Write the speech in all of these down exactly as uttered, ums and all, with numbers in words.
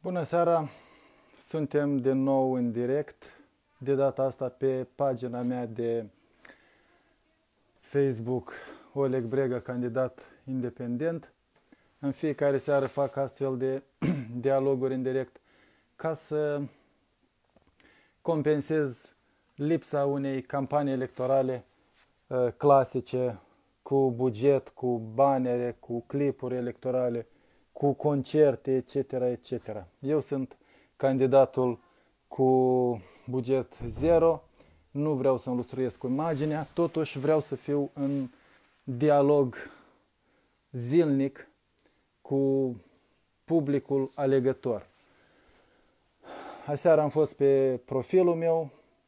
Bună seara! Suntem din nou în direct, de data asta pe pagina mea de Facebook, Oleg Brega, candidat independent. În fiecare seară fac astfel de dialoguri în direct ca să compensez lipsa unei campanii electorale uh, clasice, cu buget, cu banere, cu clipuri electorale, cu concerte, et cetera, et cetera. Eu sunt candidatul cu buget zero, nu vreau să înlustruiesc cu imaginea, totuși vreau să fiu în dialog zilnic cu publicul alegător. Aseară am fost pe profilul meu,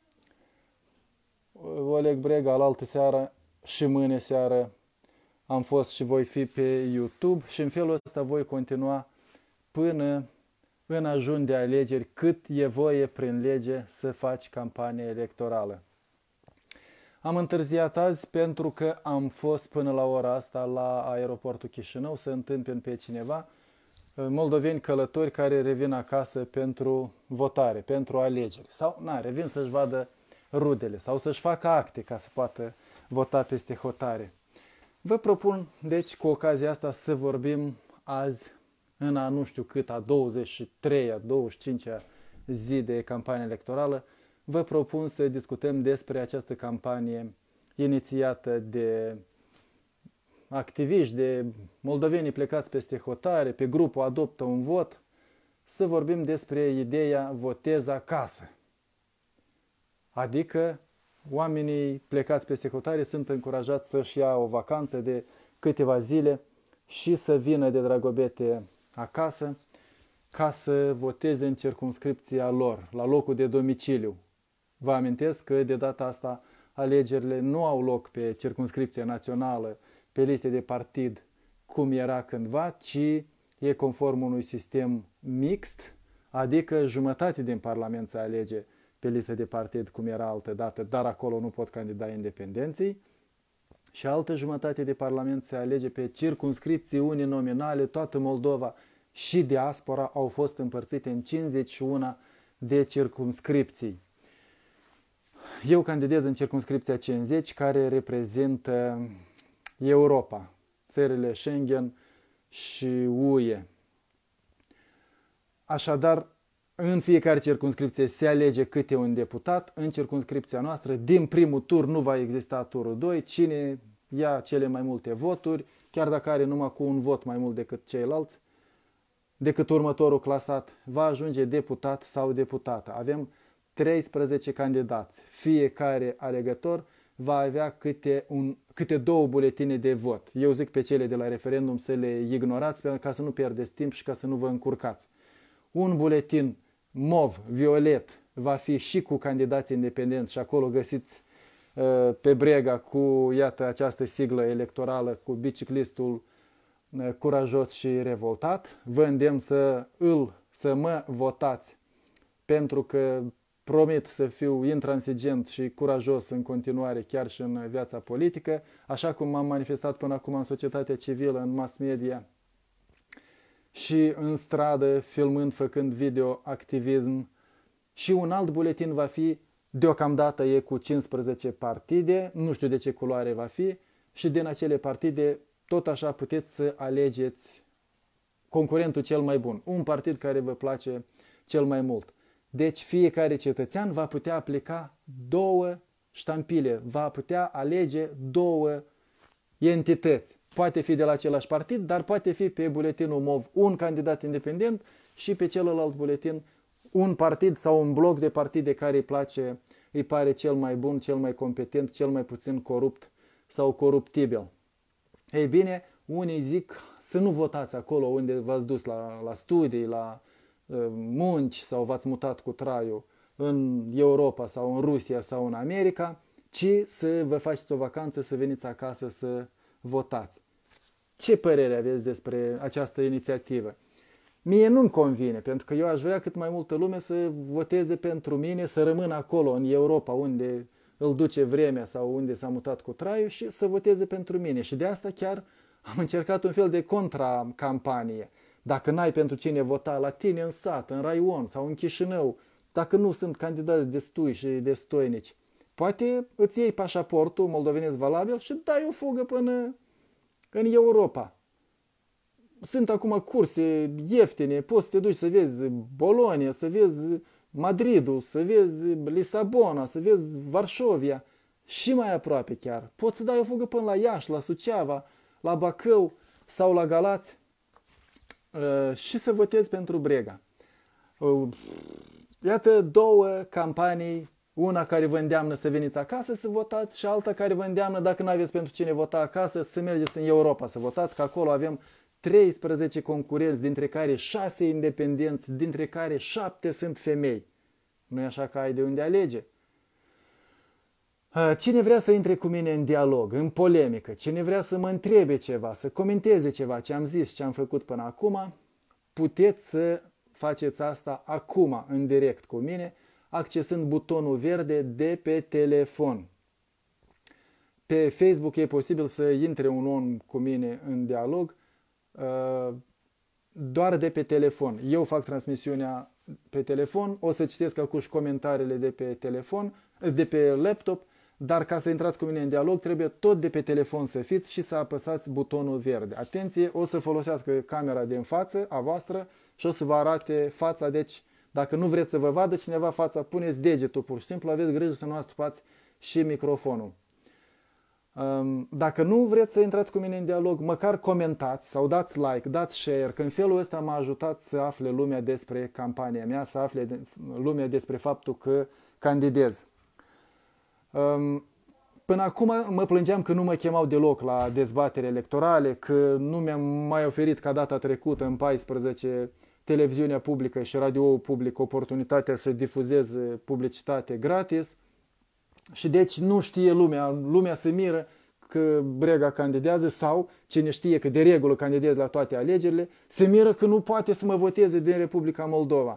Oleg Brega, alaltă seară și mâine seară am fost și voi fi pe YouTube și în felul ăsta voi continua până în ajun de alegeri, cât e voie prin lege să faci campanie electorală. Am întârziat azi pentru că am fost până la ora asta la aeroportul Chișinău să întâmpin pe cineva, moldoveni călători care revin acasă pentru votare, pentru alegeri. Sau, na, revin să-și vadă rudele sau să-și facă acte ca să poată vota peste hotare. Vă propun, deci, cu ocazia asta să vorbim azi, în a nu știu cât, a douăzeci și treia, douăzeci și cincea zi de campanie electorală, vă propun să discutăm despre această campanie inițiată de activiști, de moldoveni plecați peste hotare, pe grupul Adoptă un Vot, să vorbim despre ideea votez acasă. Adică oamenii plecați peste hotare sunt încurajați să-și ia o vacanță de câteva zile și să vină de dragobete acasă ca să voteze în circumscripția lor, la locul de domiciliu. Vă amintesc că de data asta alegerile nu au loc pe circumscripție națională, pe liste de partid, cum era cândva, ci e conform unui sistem mixt, adică jumătate din Parlament se alege pe listă de partid, cum era altă dată, dar acolo nu pot candida independenții, și altă jumătate de Parlament se alege pe circumscripții uninominale. Toată Moldova și diaspora au fost împărțite în cincizeci și unu de circumscripții. Eu candidez în circumscripția cincizeci, care reprezintă Europa, țările Schengen și U E. Așadar, în fiecare circumscripție se alege câte un deputat. În circumscripția noastră, din primul tur nu va exista turul doi. Cine ia cele mai multe voturi, chiar dacă are numai cu un vot mai mult decât ceilalți, decât următorul clasat, va ajunge deputat sau deputată. Avem treisprezece candidați. Fiecare alegător va avea câte, un, câte două buletine de vot. Eu zic pe cele de la referendum să le ignorați ca să nu pierdeți timp și ca să nu vă încurcați. Un buletin mov, violet, va fi și cu candidați independenți și acolo găsiți uh, pe Brega cu, iată, această siglă electorală cu biciclistul uh, curajos și revoltat. Vă îndemn să îl, să mă votați, pentru că promit să fiu intransigent și curajos în continuare, chiar și în viața politică, așa cum m-am manifestat până acum în societatea civilă, în mass media și în stradă, filmând, făcând video, activism. Și un alt buletin va fi, deocamdată e cu cincisprezece partide, nu știu de ce culoare va fi, și din acele partide tot așa puteți să alegeți concurentul cel mai bun, un partid care vă place cel mai mult. Deci fiecare cetățean va putea aplica două ștampile, va putea alege două entități. Poate fi de la același partid, dar poate fi pe buletinul mov un candidat independent și pe celălalt buletin un partid sau un bloc de partide care îi place, îi pare cel mai bun, cel mai competent, cel mai puțin corupt sau coruptibil. Ei bine, unii zic să nu votați acolo unde v-ați dus la, la studii, la uh, munci sau v-ați mutat cu traiul în Europa sau în Rusia sau în America, ci să vă faceți o vacanță, să veniți acasă să votați. Ce părere aveți despre această inițiativă? Mie nu-mi convine, pentru că eu aș vrea cât mai multă lume să voteze pentru mine, să rămână acolo în Europa unde îl duce vremea sau unde s-a mutat cu traiul și să voteze pentru mine. Și de asta chiar am încercat un fel de contracampanie. Dacă n-ai pentru cine vota la tine în sat, în raion sau în Chișinău, dacă nu sunt candidați destui și destoinici, poate îți iei pașaportul moldovenesc valabil și dai o fugă până în Europa. Sunt acum curse ieftine, poți să te duci să vezi Bologna, să vezi Madridul, să vezi Lisabona, să vezi Varșovia și mai aproape chiar. Poți să dai o fugă până la Iași, la Suceava, la Bacău sau la Galați și să votezi pentru Brega. Iată două campanii, una care vă îndeamnă să veniți acasă să votați și alta care vă îndeamnă, dacă nu aveți pentru cine vota acasă, să mergeți în Europa să votați, că acolo avem treisprezece concurenți, dintre care șase independenți, dintre care șapte sunt femei. Nu-i așa că ai de unde alege? Cine vrea să intre cu mine în dialog, în polemică, cine vrea să mă întrebe ceva, să comenteze ceva ce am zis, ce am făcut până acum, puteți să faceți asta acum, în direct cu mine, accesând butonul verde de pe telefon. Pe Facebook e posibil să intre un om cu mine în dialog doar de pe telefon. Eu fac transmisiunea pe telefon, o să citesc acum comentariile de pe telefon, de pe laptop, dar ca să intrați cu mine în dialog trebuie tot de pe telefon să fiți și să apăsați butonul verde. Atenție, o să folosească camera din față a voastră și o să vă arate fața, deci dacă nu vreți să vă vadă cineva fața, puneți degetul pur și simplu, aveți grijă să nu astupați și microfonul. Dacă nu vreți să intrați cu mine în dialog, măcar comentați sau dați like, dați share, că în felul ăsta m-a ajutat să afle lumea despre campania mea, să afle lumea despre faptul că candidez. Până acum mă plângeam că nu mă chemau deloc la dezbatere electorale, că nu mi-am mai oferit ca data trecută în paisprezece televiziunea publică și radioul public oportunitatea să difuzeze publicitate gratis. Și deci nu știe lumea, lumea se miră că Brega candidează sau cine știe că de regulă candidează la toate alegerile, se miră că nu poate să mă voteze din Republica Moldova.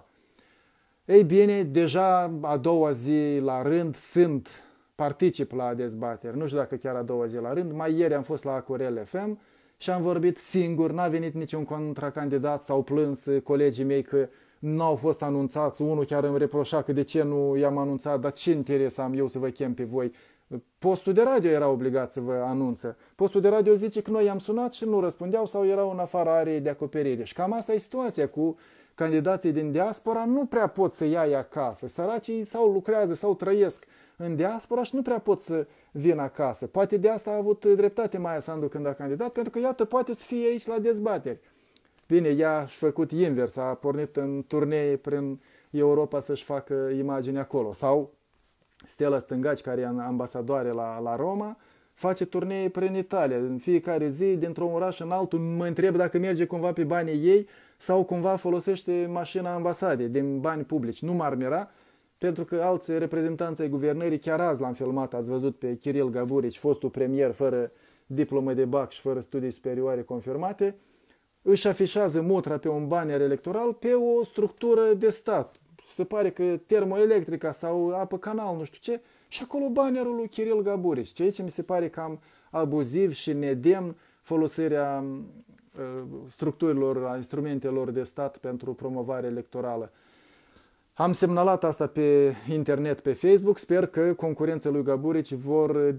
Ei bine, deja a doua zi la rând sunt, particip la dezbateri, nu știu dacă chiar a doua zi la rând, mai ieri am fost la Acurel F M și am vorbit singur, n-a venit niciun contracandidat, s-au plâns colegii mei că nu au fost anunțați, unul chiar îmi reproșa că de ce nu i-am anunțat, dar ce interes am eu să vă chem pe voi? Postul de radio era obligat să vă anunță. Postul de radio zice că noi i-am sunat și nu răspundeau sau erau în afara arei de acoperire. Și cam asta e situația cu candidații din diaspora, nu prea pot să ia acasă. Săracii sau lucrează sau trăiesc în diaspora și nu prea pot să vină acasă. Poate de asta a avut dreptate Maia Sandu când a candidat, pentru că iată poate să fie aici la dezbateri. Bine, ea a făcut invers, a pornit în turnee prin Europa să-și facă imagine acolo. Sau Stella Stângaci, care e ambasadoare la, la Roma, face turnee prin Italia. În fiecare zi, dintr-un oraș în altul, mă întreb dacă merge cumva pe banii ei sau cumva folosește mașina ambasadei din bani publici. Nu m-ar mira, pentru că alți reprezentanți ai guvernării, chiar azi l-am filmat, ați văzut pe Kiril Gaburici, fostul premier fără diplomă de bac și fără studii superioare confirmate, își afișează mutra pe un banner electoral pe o structură de stat. Se pare că termoelectrica sau apă canal, nu știu ce, și acolo bannerul lui Kiril Gaburici. Ceea ce mi se pare cam abuziv și nedemn folosirea uh, structurilor, a instrumentelor de stat pentru promovare electorală. Am semnalat asta pe internet, pe Facebook, sper că concurenții lui Gaburici vor uh,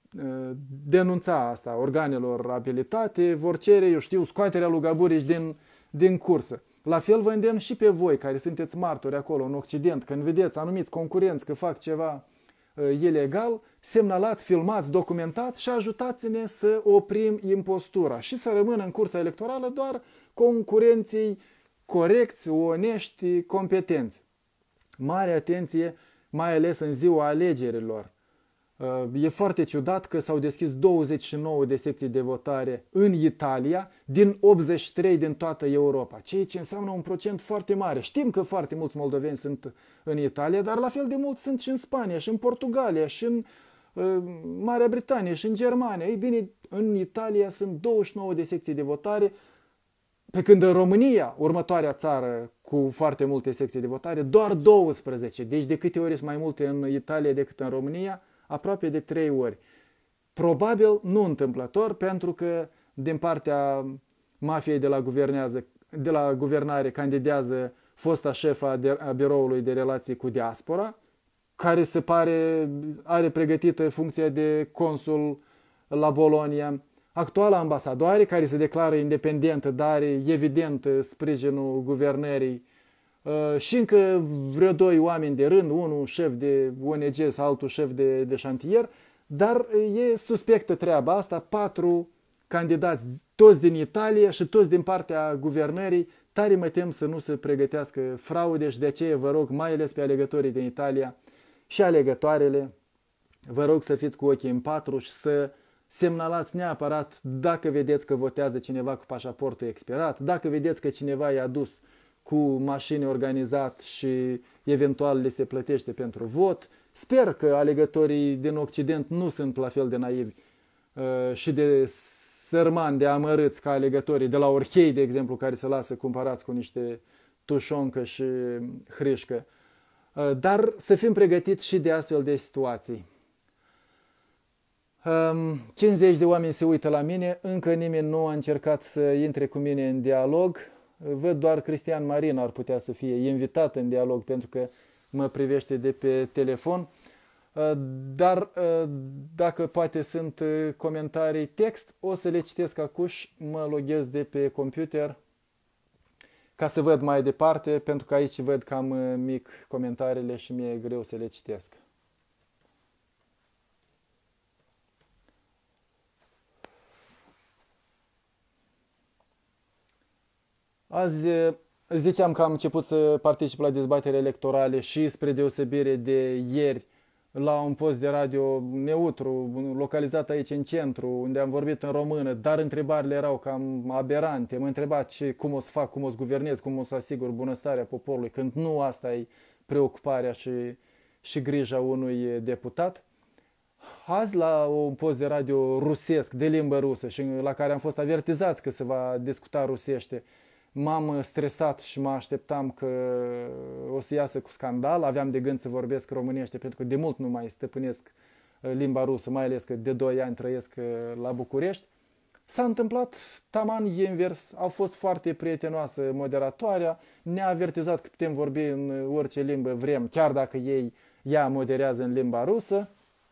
denunța asta organelor abilitate, vor cere, eu știu, scoaterea lui Gaburici din, din cursă. La fel vă îndemn și pe voi care sunteți martori acolo în Occident, când vedeți anumiți concurenți că fac ceva uh, ilegal, semnalați, filmați, documentați și ajutați-ne să oprim impostura și să rămână în cursa electorală doar concurenții corecți, onești, competenți. Mare atenție, mai ales în ziua alegerilor. E foarte ciudat că s-au deschis douăzeci și nouă de secții de votare în Italia din optzeci și trei din toată Europa, ceea ce înseamnă un procent foarte mare. Știm că foarte mulți moldoveni sunt în Italia, dar la fel de mulți sunt și în Spania, și în Portugalia, și în uh, Marea Britanie, și în Germania. Ei bine, în Italia sunt douăzeci și nouă de secții de votare, pe când în România, următoarea țară cu foarte multe secții de votare, doar douăsprezece. Deci de câte ori sunt mai multe în Italia decât în România? Aproape de trei ori. Probabil nu întâmplător, pentru că din partea mafiei de la, guvernează, de la guvernare candidează fosta șefa de, a biroului de relații cu diaspora, care se pare are pregătită funcția de consul la Bologna, actuala ambasadoare care se declară independentă, dar are evident sprijinul guvernării, și încă vreo doi oameni de rând, unul șef de O N G sau altul șef de, de șantier, dar e suspectă treaba asta, patru candidați, toți din Italia și toți din partea guvernării. Tare mă tem să nu se pregătească fraude și de aceea vă rog, mai ales pe alegătorii din Italia și alegătoarele, vă rog să fiți cu ochii în patru și să semnalați neapărat dacă vedeți că votează cineva cu pașaportul expirat, dacă vedeți că cineva i-a dus cu mașini organizat și eventual le se plătește pentru vot. Sper că alegătorii din Occident nu sunt la fel de naivi uh, și de sărmani, de amărâți ca alegătorii de la Orhei, de exemplu, care se lasă cumpărați cu niște tușoncă și hrișcă. Uh, dar să fim pregătiți și de astfel de situații. Um, cincizeci de oameni se uită la mine, încă nimeni nu a încercat să intre cu mine în dialog. Văd doar Cristian Marin ar putea să fie invitat în dialog pentru că mă privește de pe telefon. Dar dacă poate sunt comentarii text, o să le citesc acuși, mă loghez de pe computer ca să văd mai departe, pentru că aici văd cam mic comentariile și mi-e greu să le citesc. Azi ziceam că am început să particip la dezbatere electorale și spre deosebire de ieri la un post de radio neutru, localizat aici în centru, unde am vorbit în română, dar întrebările erau cam aberante. Mă întreba ce, cum o să fac, cum o să guvernez, cum o să asigur bunăstarea poporului, când nu asta e preocuparea și, și grija unui deputat. Azi la un post de radio rusesc, de limbă rusă, și la care am fost avertizați că se va discuta rusește, m-am stresat și mă așteptam că o să iasă cu scandal. Aveam de gând să vorbesc românește pentru că de mult nu mai stăpânesc limba rusă, mai ales că de doi ani trăiesc la București. S-a întâmplat taman invers, a fost foarte prietenoasă moderatoarea, ne-a avertizat că putem vorbi în orice limbă vrem, chiar dacă ei, ea moderează în limba rusă.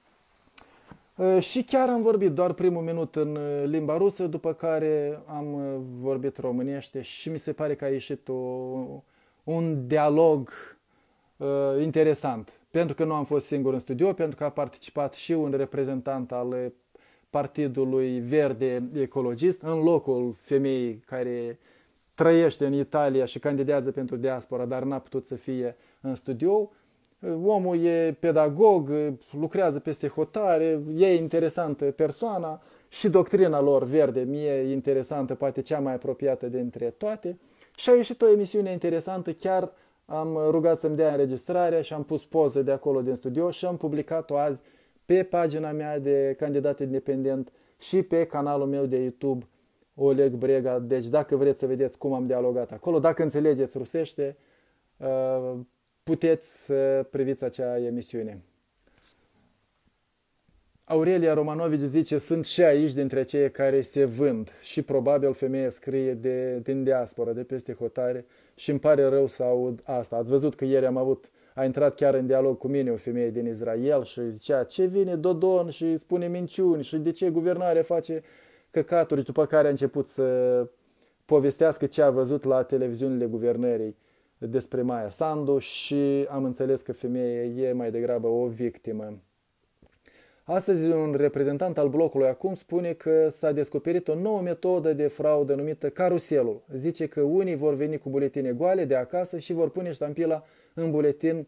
Și chiar am vorbit doar primul minut în limba rusă, după care am vorbit românește și mi se pare că a ieșit o, un dialog uh, interesant. Pentru că nu am fost singur în studio, pentru că a participat și un reprezentant al Partidului Verde Ecologist, în locul femeii care trăiește în Italia și candidează pentru diaspora, dar n-a putut să fie în studio. Omul e pedagog, lucrează peste hotare, e interesantă persoana și doctrina lor verde mie e interesantă, poate cea mai apropiată dintre toate. Și a ieșit o emisiune interesantă, chiar am rugat să-mi dea înregistrarea și am pus poze de acolo din studio și am publicat-o azi pe pagina mea de candidat independent și pe canalul meu de YouTube Oleg Brega. Deci dacă vreți să vedeți cum am dialogat acolo, dacă înțelegeți rusește, puteți să priviți acea emisiune. Aurelia Romanovici zice, sunt și aici dintre cei care se vând și probabil femeia scrie de, din diaspora, de peste hotare și îmi pare rău să aud asta. Ați văzut că ieri am avut, a intrat chiar în dialog cu mine o femeie din Israel și zicea ce vine Dodon și spune minciuni și de ce guvernarea face căcaturi, după care a început să povestească ce a văzut la televiziunile guvernării despre Maia Sandu și am înțeles că femeia e mai degrabă o victimă. Astăzi un reprezentant al blocului Acum spune că s-a descoperit o nouă metodă de fraudă numită caruselul. Zice că unii vor veni cu buletine goale de acasă și vor pune ștampila în buletin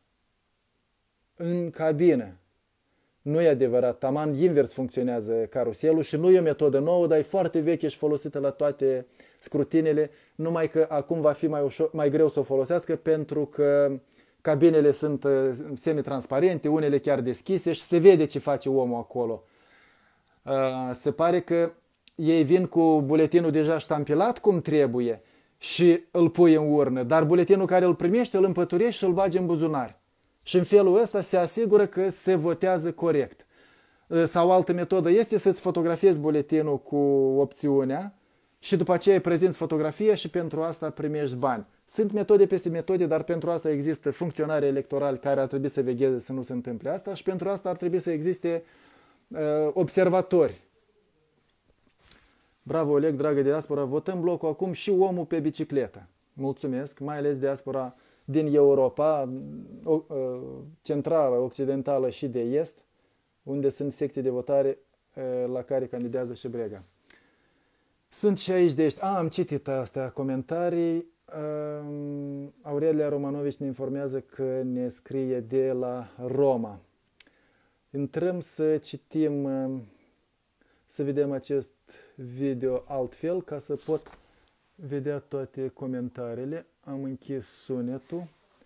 în cabină. Nu e adevărat, taman invers funcționează caruselul și nu e o metodă nouă, dar e foarte veche și folosită la toate scrutinele, numai că acum va fi mai, ușor, mai greu să o folosească pentru că cabinele sunt semi-transparente, unele chiar deschise și se vede ce face omul acolo. Se pare că ei vin cu buletinul deja ștampilat cum trebuie și îl pui în urnă, dar buletinul care îl primește îl împăturești și îl bagi în buzunar. Și în felul ăsta se asigură că se votează corect. Sau altă metodă este să-ți fotografiezi buletinul cu opțiunea și după aceea îi prezinți fotografie și pentru asta primești bani. Sunt metode peste metode, dar pentru asta există funcționari electorali care ar trebui să vegheze să nu se întâmple asta și pentru asta ar trebui să existe uh, observatori. Bravo, Oleg, dragă diaspora, votăm blocul acum și omul pe bicicletă. Mulțumesc, mai ales diaspora din Europa, centrală, occidentală și de est, unde sunt secții de votare la care candidează și Brega. Sunt și aici de aici. A, am citit astea comentarii. Aurelia Romanovici ne informează că ne scrie de la Roma. Intrăm să citim, să vedem acest video altfel ca să pot vedea toate comentariile. Am închis sunetul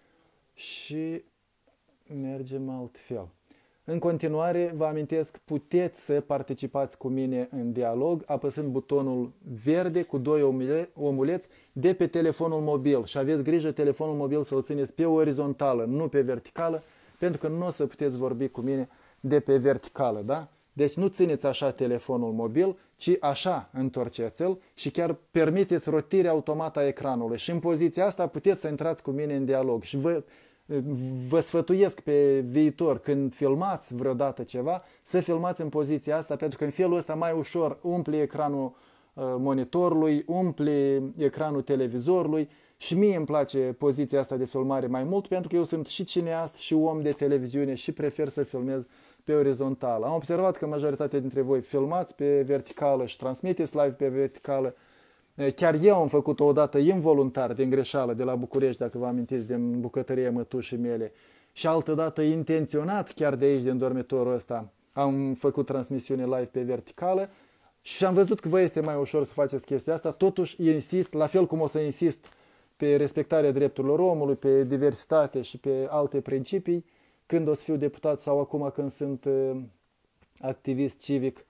și mergem altfel. În continuare, vă amintesc, puteți să participați cu mine în dialog apăsând butonul verde cu doi omuleți de pe telefonul mobil. Și aveți grijă telefonul mobil să-l țineți pe orizontală, nu pe verticală, pentru că nu o să puteți vorbi cu mine de pe verticală, da? Deci nu țineți așa telefonul mobil, ci așa întorceți-l și chiar permiteți rotirea automată a ecranului. Și în poziția asta puteți să intrați cu mine în dialog. Și vă, vă sfătuiesc pe viitor, când filmați vreodată ceva, să filmați în poziția asta, pentru că în felul ăsta mai ușor umple ecranul monitorului, umple ecranul televizorului. Și mie îmi place poziția asta de filmare mai mult, pentru că eu sunt și cineast și om de televiziune și prefer să filmez pe orizontală. Am observat că majoritatea dintre voi filmați pe verticală și transmiteți live pe verticală. Chiar eu am făcut-o odată involuntar, din greșeală, de la București, dacă vă amintiți, din bucătăria mătușii mele. Și altădată intenționat, chiar de aici, din dormitorul ăsta, am făcut transmisiune live pe verticală și am văzut că vă este mai ușor să faceți chestia asta. Totuși insist, la fel cum o să insist pe respectarea drepturilor omului, pe diversitate și pe alte principii, când o să fiu deputat sau acum când sunt uh, activist civic.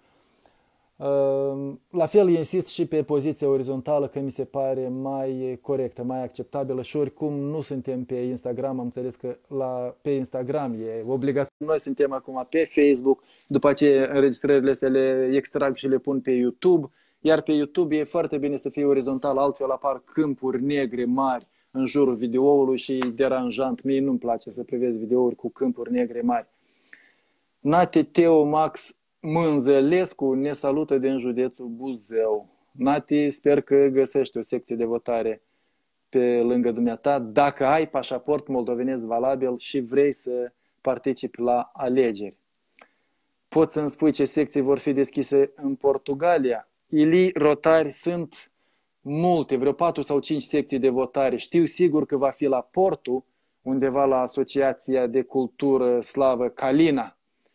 Uh, la fel insist și pe poziția orizontală, că mi se pare mai corectă, mai acceptabilă și oricum nu suntem pe Instagram, am înțeles că la, pe Instagram e obligatoriu. Noi suntem acum pe Facebook, după aceea înregistrările astea le extrag și le pun pe YouTube, iar pe YouTube e foarte bine să fie orizontal, altfel apar câmpuri negre mari în jurul videoului și e deranjant. Mie nu-mi place să privesc videouri cu câmpuri negre mari. Nati Teo Max Mânzălescu ne salută din județul Buzău. Nati, sper că găsești o secție de votare pe lângă dumneata. Dacă ai pașaport moldovenesc valabil și vrei să participi la alegeri. Poți să-mi spui ce secții vor fi deschise în Portugalia? Ilii Rotari, sunt multe, vreo patru sau cinci secții de votare. Știu sigur că va fi la Porto, undeva la Asociația de Cultură Slavă Calina.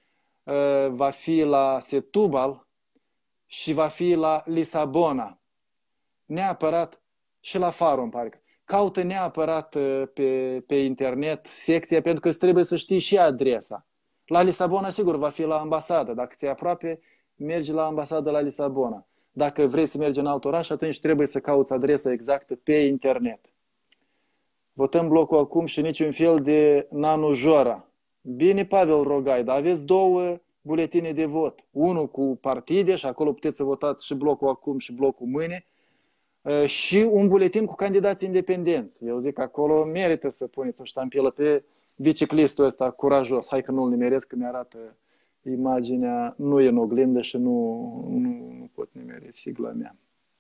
Va fi la Setúbal și va fi la Lisabona. Neapărat și la Faro, îmi pare. Caută neapărat pe, pe internet secția, pentru că îți trebuie să știi și adresa. La Lisabona, sigur, va fi la ambasadă. Dacă ți-e aproape, mergi la ambasadă la Lisabona. Dacă vrei să mergi în alt oraș, atunci trebuie să cauți adresa exactă pe internet. Votăm blocul acum și niciun fel de Nanu Jora. Bine, Pavel Rogai, dar aveți două buletine de vot. Unul cu partide și acolo puteți să votați și blocul acum și blocul mâine. Și un buletin cu candidați independenți. Eu zic că acolo merită să puneți o ștampilă pe biciclistul ăsta curajos. Hai că nu-l nimeresc, că mi-arată imaginea, nu e în oglindă și nu, nu, nu pot nimeri sigla mea.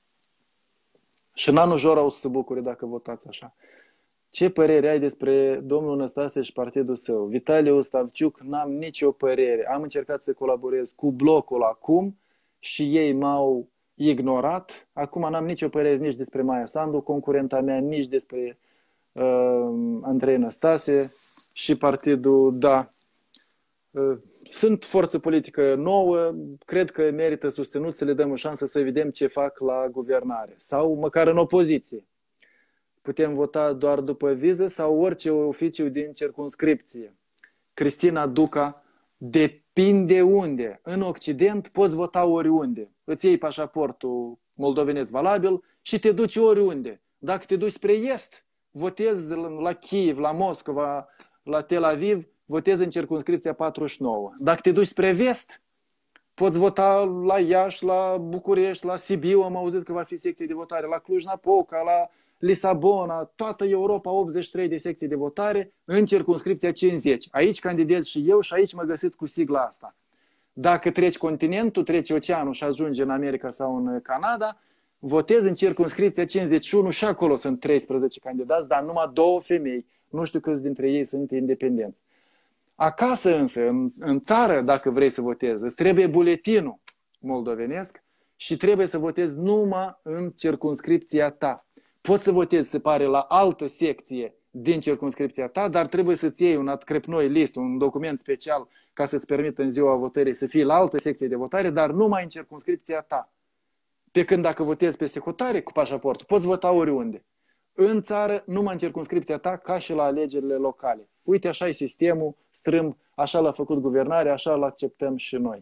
Și Nanu Jora o să se bucure dacă votați așa. Ce părere ai despre domnul Năstase și partidul său? Vitaliu Stavciuc, n-am nicio părere. Am încercat să colaborez cu blocul acum și ei m-au ignorat. Acum n-am nicio părere nici despre Maia Sandu, concurenta mea, nici despre uh, Andrei Năstase și partidul, da. Uh, Sunt forță politică nouă, cred că merită susținut să le dăm o șansă să vedem ce fac la guvernare. Sau măcar în opoziție. Putem vota doar după viză sau orice oficiu din circumscripție. Cristina Duca, depinde unde. În Occident poți vota oriunde. Îți iei pașaportul moldovenesc valabil și te duci oriunde. Dacă te duci spre est, votezi la Kiev, la Moscova, la Tel Aviv, votezi în circumscripția patruzeci și nouă. Dacă te duci spre vest, Poți vota la Iași, la București, la Sibiu, am auzit că va fi secție de votare, la Cluj-Napoca, la Lisabona, toată Europa, optzeci și trei de secții de votare, în circumscripția cincizeci. Aici candidez și eu și aici mă găsiți cu sigla asta. Dacă treci continentul, treci oceanul și ajungi în America sau în Canada, votezi în circumscripția cincizeci și unu și acolo sunt treisprezece candidați, dar numai două femei. Nu știu câți dintre ei sunt independenți. Acasă însă, în, în țară, dacă vrei să votezi, îți trebuie buletinul moldovenesc și trebuie să votezi numai în circumscripția ta. Poți să votezi, se pare, la altă secție din circumscripția ta, dar trebuie să-ți iei un crepnoi list, un document special ca să-ți permită în ziua votării să fii la altă secție de votare, dar numai în circumscripția ta. Pe când dacă votezi peste hotare cu pașaportul, poți vota oriunde. În țară, numai în circumscripția ta, ca și la alegerile locale. Uite, așa e sistemul strâmb, așa l-a făcut guvernarea, așa l acceptăm și noi.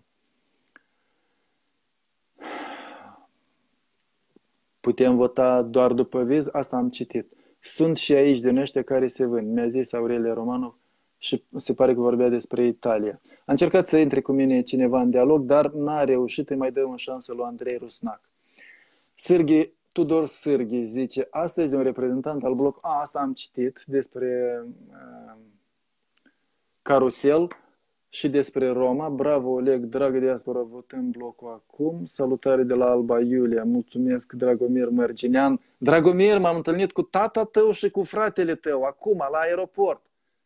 Putem vota doar după viz? Asta am citit. Sunt și aici din ăștia care se vând. Mi-a zis Aurelia Romanov și se pare că vorbea despre Italia. A încercat să intre cu mine cineva în dialog, dar n-a reușit, îi mai dăm o șansă lui Andrei Rusnac. Sârghi, Tudor Sârghi zice, astăzi un reprezentant al bloc, a, asta am citit despre uh, Carusel și despre Roma. Bravo, Oleg, dragă diaspora, votăm blocul acum. Salutare de la Alba Iulia, mulțumesc, Dragomir Mărginean. Dragomir, m-am întâlnit cu tata tău și cu fratele tău, acum, la aeroport.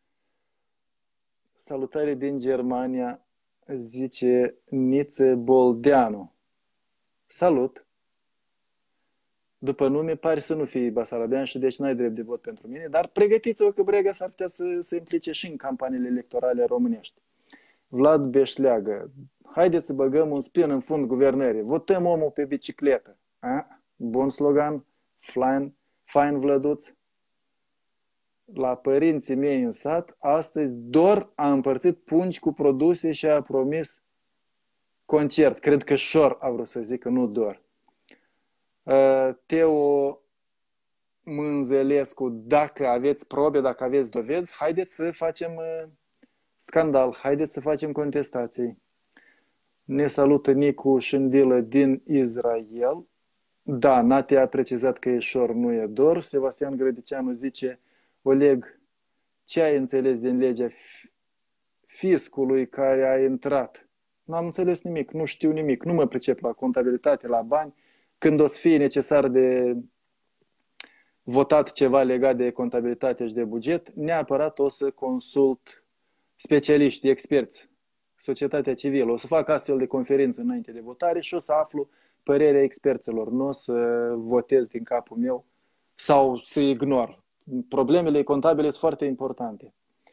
Salutare din Germania, zice Nițe Boldeanu. Salut! După nume pare să nu fii basarabean și deci n-ai drept de vot pentru mine, dar pregătiți-vă că Brega s-ar putea să se implice și în campaniile electorale românești. Vlad Beșleagă, haideți să băgăm un spin în fund guvernării, votăm omul pe bicicletă. A? Bun slogan, fine, fine Vlăduț. La părinții mei în sat, astăzi Dor a împărțit pungi cu produse și a promis concert. Cred că Șor a vrut să zică, nu Dor. Teo Mânzălescu, dacă aveți probe, dacă aveți dovezi, haideți să facem scandal, haideți să facem contestații. Ne salută Nicu Șândilă din Israel. Da, Nati a precizat că e Șor, nu e Dor. Sebastian Grădicianu zice, Oleg, ce ai înțeles din legea fiscului care a intrat? Nu am înțeles nimic, nu știu nimic, nu mă pricep la contabilitate, la bani. Când o să fie necesar de votat ceva legat de contabilitate și de buget, neapărat o să consult specialiști, experți, societatea civilă. O să fac astfel de conferință înainte de votare și o să aflu părerea experților. Nu o să votez din capul meu sau să ignor. Problemele contabile sunt foarte importante.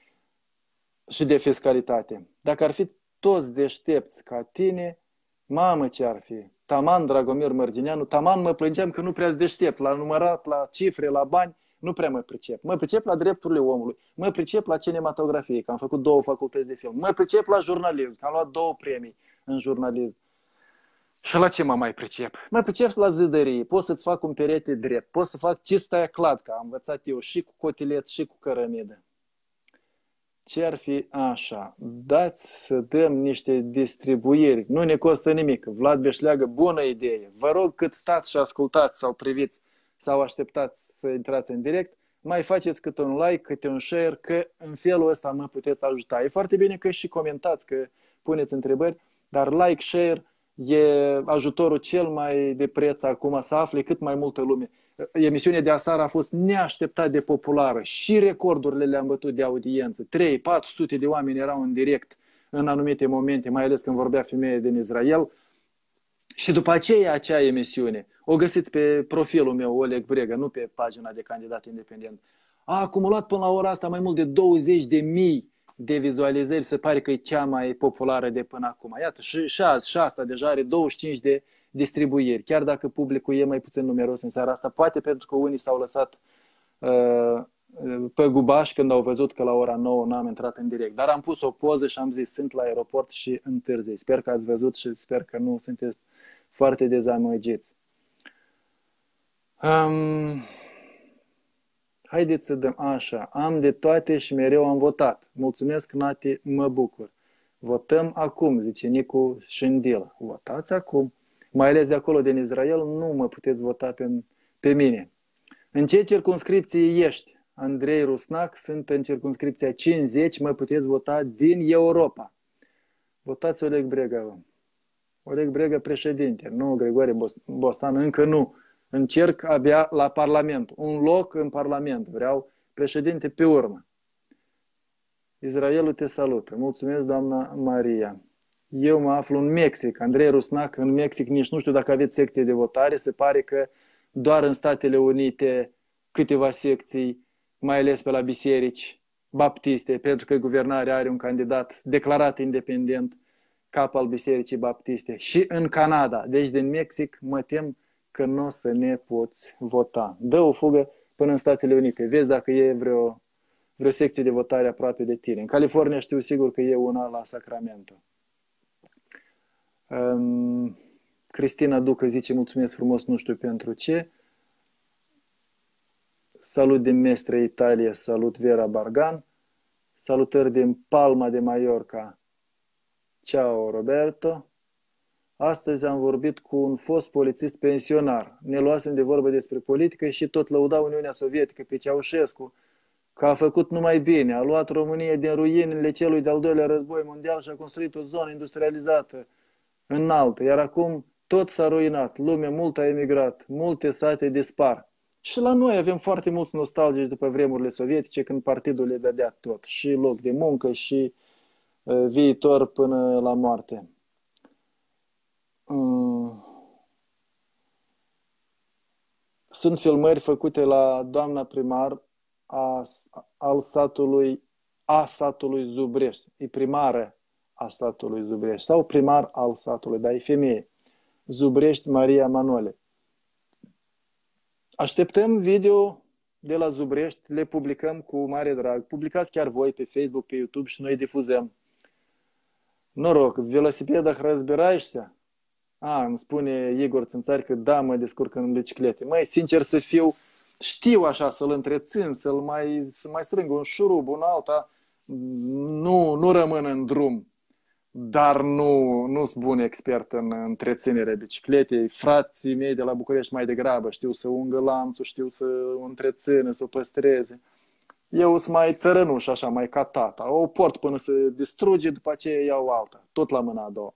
Și de fiscalitate. Dacă ar fi toți deștepți ca tine, mamă ce ar fi. Taman Dragomir Mărgineanu, taman mă plângeam că nu prea deștept. La numărat, la cifre, la bani, nu prea mă pricep. Mă pricep la drepturile omului. Mă pricep la cinematografie, că am făcut două facultăți de film. Mă pricep la jurnalism, că am luat două premii în jurnalism. Și la ce mă mai pricep? Mă pricep la zidărie. Pot să-ți fac un perete drept. Pot să fac cistaia cladcă. Am învățat eu și cu cotilet și cu cărămidă. Ce ar fi așa? Dați să dăm niște distribuiri. Nu ne costă nimic. Vlad Beșleagă, bună idee. Vă rog, cât stați și ascultați sau priviți sau așteptați să intrați în direct, mai faceți câte un like, câte un share, că în felul ăsta mă puteți ajuta. E foarte bine că și comentați, că puneți întrebări, dar like, share e ajutorul cel mai de preț acum, să afle cât mai multă lume. Emisiunea de aseară a fost neașteptat de populară și recordurile le-am bătut de audiență. trei patru sute de oameni erau în direct în anumite momente, mai ales când vorbea femeia din Israel. Și după aceea acea emisiune, o găsiți pe profilul meu, Oleg Brega, nu pe pagina de candidat independent. A acumulat până la ora asta mai mult de douăzeci de mii de vizualizări, se pare că e cea mai populară de până acum. Iată, și, și azi, și asta deja are douăzeci și cinci de distribuiri, chiar dacă publicul e mai puțin numeros în seara asta, poate pentru că unii s-au lăsat uh, pe gubaș când au văzut că la ora nouă n-am intrat în direct. Dar am pus o poză și am zis, sunt la aeroport și întârzi. Sper că ați văzut și sper că nu sunteți foarte dezamăgiți. Um, haideți să dăm așa. Am de toate și mereu am votat. Mulțumesc, Nati, mă bucur. Votăm acum, zice Nicu Șindil. Votați acum. Mai ales de acolo, din Israel, nu mă puteți vota pe, pe mine. În ce circumscripție ești? Andrei Rusnac, sunt în circumscripția cincizeci, mă puteți vota din Europa. Votați Oleg Brega. Oleg Brega președinte, nu Grigore Bostan, încă nu. Încerc abia la Parlament, un loc în Parlament. Vreau președinte pe urmă. Israelul te salută. Mulțumesc, doamna Maria. Eu mă aflu în Mexic. Andrei Rusnac, în Mexic, nici nu știu dacă aveți secție de votare. Se pare că doar în Statele Unite câteva secții, mai ales pe la biserici baptiste, pentru că guvernarea are un candidat declarat independent, cap al bisericii baptiste. Și în Canada, deci din Mexic, mă tem că nu o să ne poți vota. Dă o fugă până în Statele Unite. Vezi dacă e vreo, vreo secție de votare aproape de tine. În California știu sigur că e una la Sacramento. Um, Cristina Ducă zice mulțumesc frumos, nu știu pentru ce. Salut din Mestre, Italia, salut Vera Bargan. Salutări din Palma de Mallorca. Ciao Roberto. Astăzi am vorbit cu un fost polițist pensionar. Ne luasem de vorbă despre politică și tot lăuda Uniunea Sovietică pe Ceaușescu, că a făcut numai bine. A luat România din ruinele celui de-al doilea război mondial și a construit o zonă industrializată înaltă. Iar acum tot s-a ruinat. Lumea mult a emigrat. Multe sate dispar. Și la noi avem foarte mulți nostalgici după vremurile sovietice, când partidul le dădea tot. Și loc de muncă și uh, viitor până la moarte. Mm. Sunt filmări făcute la doamna primar a, al satului, a satului Zubrești. E primară a satului Zubrești. Sau primar al satului, dar e femeie. Zubrești Maria Manole. Așteptăm video de la Zubrești, le publicăm cu mare drag. Publicați chiar voi pe Facebook, pe YouTube și noi difuzăm. Noroc, velosipedах разбираешься? A, îmi spune Igor Țânțari că da, mă descurc în biciclete. Măi, sincer să fiu, știu așa să-l întrețin, să-l mai, să mai strâng un șurub, un alta. Nu, nu rămân în drum. Dar nu, nu sunt bun expert în întreținerea bicicletei. Frații mei de la București mai degrabă știu să ungă lanțul, știu să o întrețină, să o păstreze. Eu sunt mai țărănuș, așa, mai ca tata. O port până să distruge, după aceea iau alta. Tot la mâna a doua.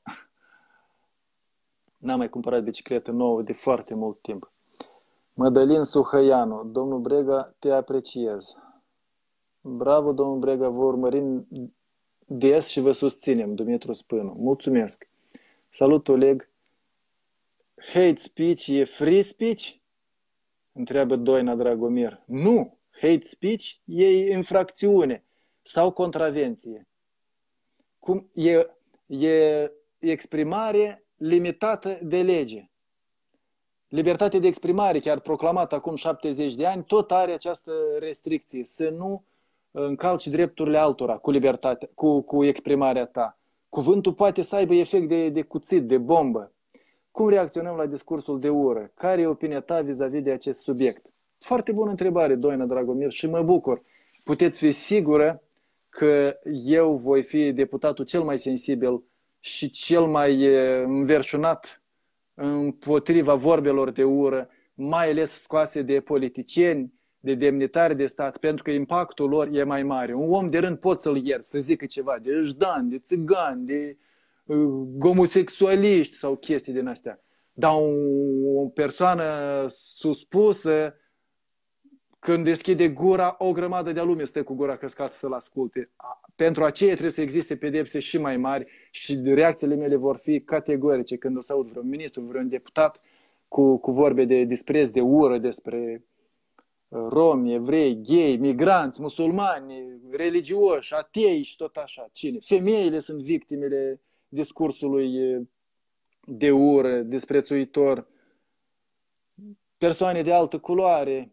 N-am mai cumpărat bicicletă nouă de foarte mult timp. Mădălin Suhăianu. Domnul Brega, te apreciez. Bravo, domnul Brega, vă urmărim des și vă susținem, Dumitru Spânu. Mulțumesc. Salut, Oleg. Hate speech e free speech? Întreabă Doina Dragomir. Nu! Hate speech e infracțiune sau contravenție. Cum e, e exprimare limitată de lege. Libertatea de exprimare, chiar proclamată acum șaptezeci de ani, tot are această restricție. Să nu încalci drepturile altora cu libertate, cu, cu exprimarea ta. Cuvântul poate să aibă efect de, de cuțit, de bombă. Cum reacționăm la discursul de ură? Care e opinia ta vis-a-vis de acest subiect? Foarte bună întrebare, Doina Dragomir, și mă bucur. Puteți fi sigură că eu voi fi deputatul cel mai sensibil și cel mai înverșunat împotriva vorbelor de ură, mai ales scoase de politicieni, de demnitari de stat, pentru că impactul lor e mai mare. Un om de rând pot să-l iert, să zică ceva de ășdani, de țigani, de uh, homosexualiști sau chestii din astea. Dar o, o persoană suspusă, când deschide gura, o grămadă de lume stă cu gura căscată să-l asculte. Pentru aceea trebuie să existe pedepse și mai mari și reacțiile mele vor fi categorice când o să aud vreun ministru, vreun deputat cu, cu vorbe de dispreț, de ură despre romi, evrei, gay, migranți, musulmani, religioși, atei și tot așa. Cine? Femeile sunt victimele discursului de ură, disprețuitor, persoane de altă culoare.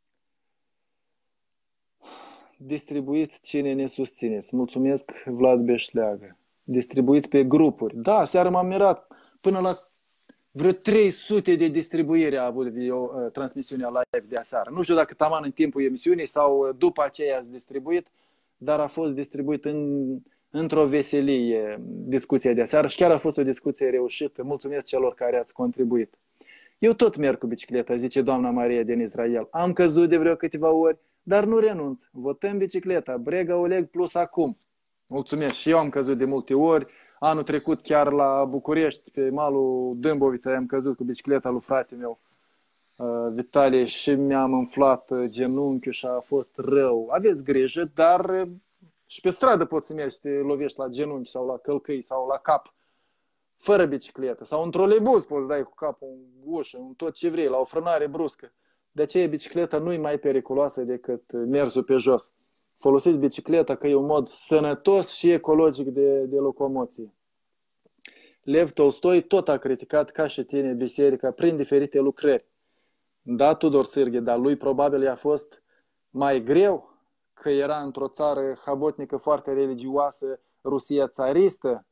Distribuiți cine ne susțineți. Mulțumesc, Vlad Beșleagă. Distribuiți pe grupuri. Da, seara m-am mirat. Până la vreo trei sute de distribuire a avut video, transmisiunea live de aseară. Nu știu dacă taman în timpul emisiunii sau după aceea ați distribuit, dar a fost distribuit în într-o veselie discuția de aseară și chiar a fost o discuție reușită. Mulțumesc celor care ați contribuit. Eu tot merg cu bicicleta, zice doamna Maria din Israel. Am căzut de vreo câteva ori, dar nu renunț. Votăm bicicleta, Brega Oleg plus acum. Mulțumesc, și eu am căzut de multe ori. Anul trecut chiar la București, pe malul Dâmbovița, am căzut cu bicicleta lui frate meu, Vitalie, și mi-am înflat genunchiul și a fost rău. Aveți grijă, dar și pe stradă poți să mergi să te lovești la genunchi sau la călcâi sau la cap, fără bicicletă. Sau în troleibuz poți să dai cu capul în ușă, în tot ce vrei, la o frânare bruscă. De aceea bicicleta nu e mai periculoasă decât mersul pe jos. Folosiți bicicleta că e un mod sănătos și ecologic de, de locomoție. Lev Tolstoi tot a criticat ca și tine biserica prin diferite lucrări. Da, Tudor Sârghe, dar lui probabil i-a fost mai greu că era într-o țară habotnică foarte religioasă, Rusia țaristă,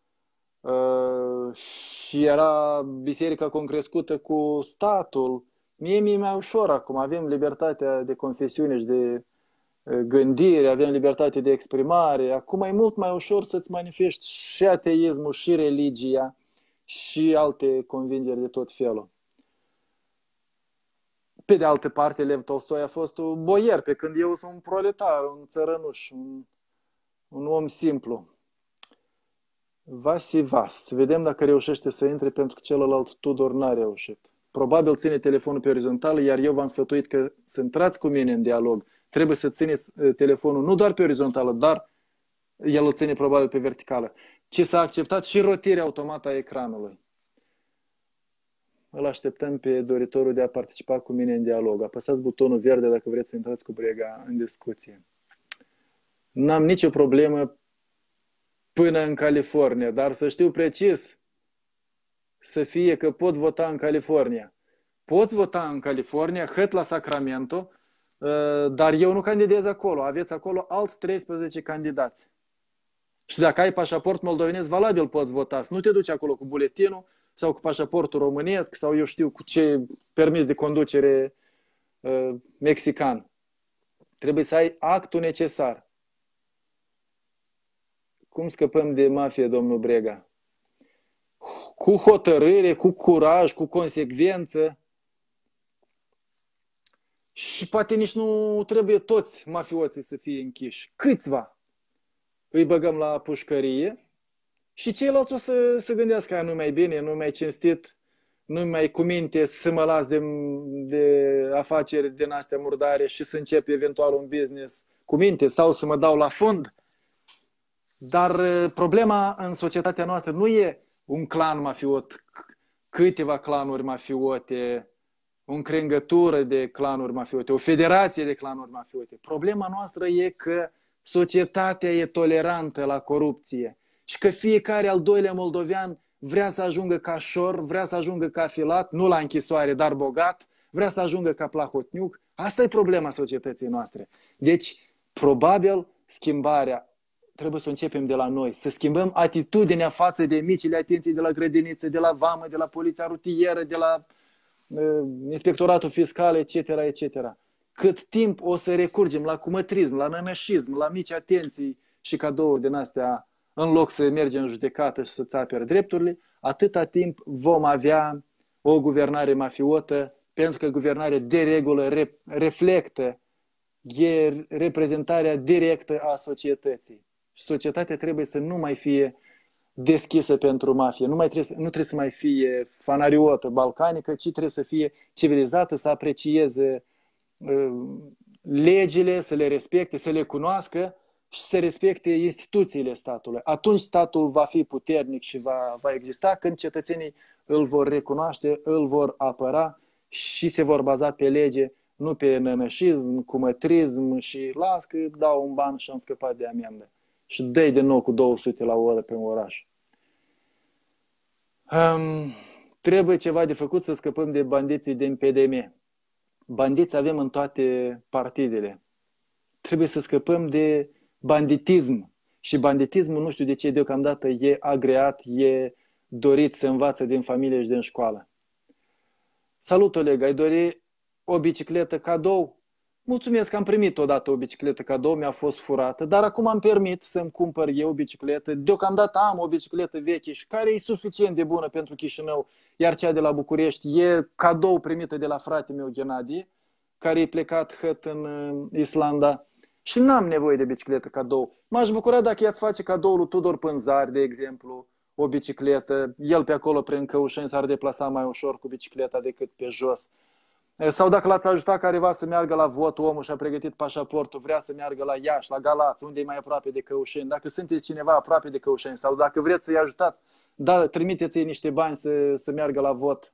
și era biserica concrescută cu statul. Mie mi-e mai ușor acum, avem libertatea de confesiune și de gândire, avem libertate de exprimare. Acum e mult mai ușor să-ți manifesti și ateismul, și religia, și alte convingeri de tot felul. Pe de altă parte, Lev Tolstoi a fost un boier, pe când eu sunt un proletar, un țărănuș, un, un om simplu. Vasi Vas. Vedem dacă reușește să intre, pentru că celălalt Tudor n-a reușit. Probabil ține telefonul pe orizontală, iar eu v-am sfătuit că să intrați cu mine în dialog. Trebuie să țineți telefonul nu doar pe orizontală, dar el o ține probabil pe verticală, ci s-a acceptat și rotirea automată a ecranului. Îl așteptăm pe doritorul de a participa cu mine în dialog. Apăsați butonul verde dacă vreți să intrați cu Brega în discuție. N-am nicio problemă până în California, dar să știu precis să fie că pot vota în California. Poți vota în California, hăt la Sacramento, dar eu nu candidez acolo. Aveți acolo alți treisprezece candidați. Și dacă ai pașaport moldovenesc valabil, poți vota. Nu te duci acolo cu buletinul sau cu pașaportul românesc sau eu știu cu ce permis de conducere uh, mexican. Trebuie să ai actul necesar. Cum scăpăm de mafie, domnul Brega? Cu hotărâre, cu curaj, cu consecvență. Și poate nici nu trebuie toți mafioții să fie închiși. Câțiva îi băgăm la pușcărie și ceilalți o să se gândească că nu mai bine, nu mai cinstit, nu mai cu minte să mă las de, de afaceri din astea murdare și să încep eventual un business cu minte sau să mă dau la fond. Dar problema în societatea noastră nu e un clan mafiot, câteva clanuri mafiote, o încrengătură de clanuri mafiote, o federație de clanuri mafiote. Problema noastră e că societatea e tolerantă la corupție și că fiecare al doilea moldovean vrea să ajungă ca șor, vrea să ajungă ca filat, nu la închisoare, dar bogat, vrea să ajungă ca plahotniuc. Asta e problema societății noastre. Deci, probabil, schimbarea trebuie să începem de la noi, să schimbăm atitudinea față de micile atenții de la grădiniță, de la vamă, de la poliția rutieră, de la uh, inspectoratul fiscal, et cetera, et cetera. Cât timp o să recurgem la cumătrism, la nănășism, la mici atenții și cadouri din astea, în loc să mergem în judecată și să-ți apere drepturile, atâta timp vom avea o guvernare mafiotă, pentru că guvernarea de regulă re reflectă, e reprezentarea directă a societății. Și societatea trebuie să nu mai fie deschisă pentru mafie, nu, mai trebuie, nu trebuie să mai fie fanariotă, balcanică, ci trebuie să fie civilizată, să aprecieze uh, legile, să le respecte, să le cunoască și să respecte instituțiile statului. Atunci statul va fi puternic și va, va exista când cetățenii îl vor recunoaște, îl vor apăra și se vor baza pe lege, nu pe nănășism, cumătrism și las că dau un ban și am scăpat de amendă. Și dă-i de nou cu două sute la oră pe un oraș. Um, trebuie ceva de făcut să scăpăm de bandiții din P D M. Bandiți avem în toate partidele. Trebuie să scăpăm de banditism. Și banditismul, nu știu de ce, deocamdată e agreat, e dorit, să învață din familie și din școală. Salut, Oleg, ai dori o bicicletă cadou? mulțumesc că am primit odată o bicicletă cadou, mi-a fost furată, dar acum am permit să-mi cumpăr eu o bicicletă. Deocamdată am o bicicletă veche și care e suficient de bună pentru Chișinău, iar cea de la București e cadou primită de la fratele meu Ghenadie, care e plecat hăt în Islanda și n-am nevoie de bicicletă cadou. M-aș bucura dacă i-ați face cadou lui Tudor Pânzari, de exemplu, o bicicletă. El pe acolo prin Căușeni s-ar deplasa mai ușor cu bicicleta decât pe jos. Sau dacă l-ați ajutat careva să meargă la vot, omul și-a pregătit pașaportul, vrea să meargă la Iași, la Galați, unde e mai aproape de Căușeni. Dacă sunteți cineva aproape de Căușeni sau dacă vreți să-i ajutați, da, trimiteți-i niște bani să, să meargă la vot.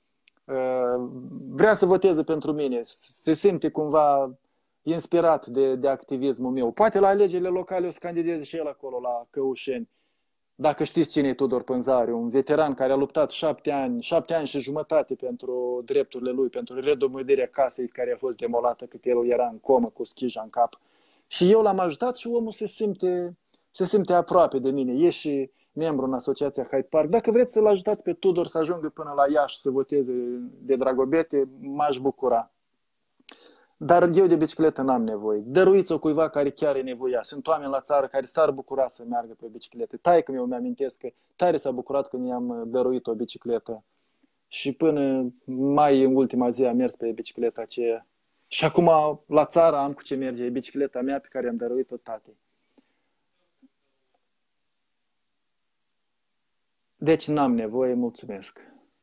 Vrea să voteze pentru mine, se simte cumva inspirat de, de activismul meu. Poate la alegerile locale o să candideze și el acolo la Căușeni. Dacă știți cine e Tudor Pânzari, un veteran care a luptat șapte ani, șapte ani și jumătate pentru drepturile lui, pentru redomâdirea casei care a fost demolată cât el era în comă cu schija în cap. Și eu l-am ajutat și omul se simte, se simte aproape de mine. E și membru în Asociația Hyde Park. Dacă vreți să-l ajutați pe Tudor să ajungă până la Iași să voteze de dragobete, m-aș bucura. Dar eu de bicicletă n-am nevoie. Dăruiți-o cuiva care chiar e nevoia. Sunt oameni la țară care s-ar bucura să meargă pe bicicletă. Taică meu mi-amintesc că tare s-a bucurat când i-am dăruit o bicicletă. Și până mai în ultima zi am mers pe bicicleta aceea. Și acum la țară am cu ce merge. E bicicleta mea pe care am dăruit-o tatei. Deci n-am nevoie, mulțumesc.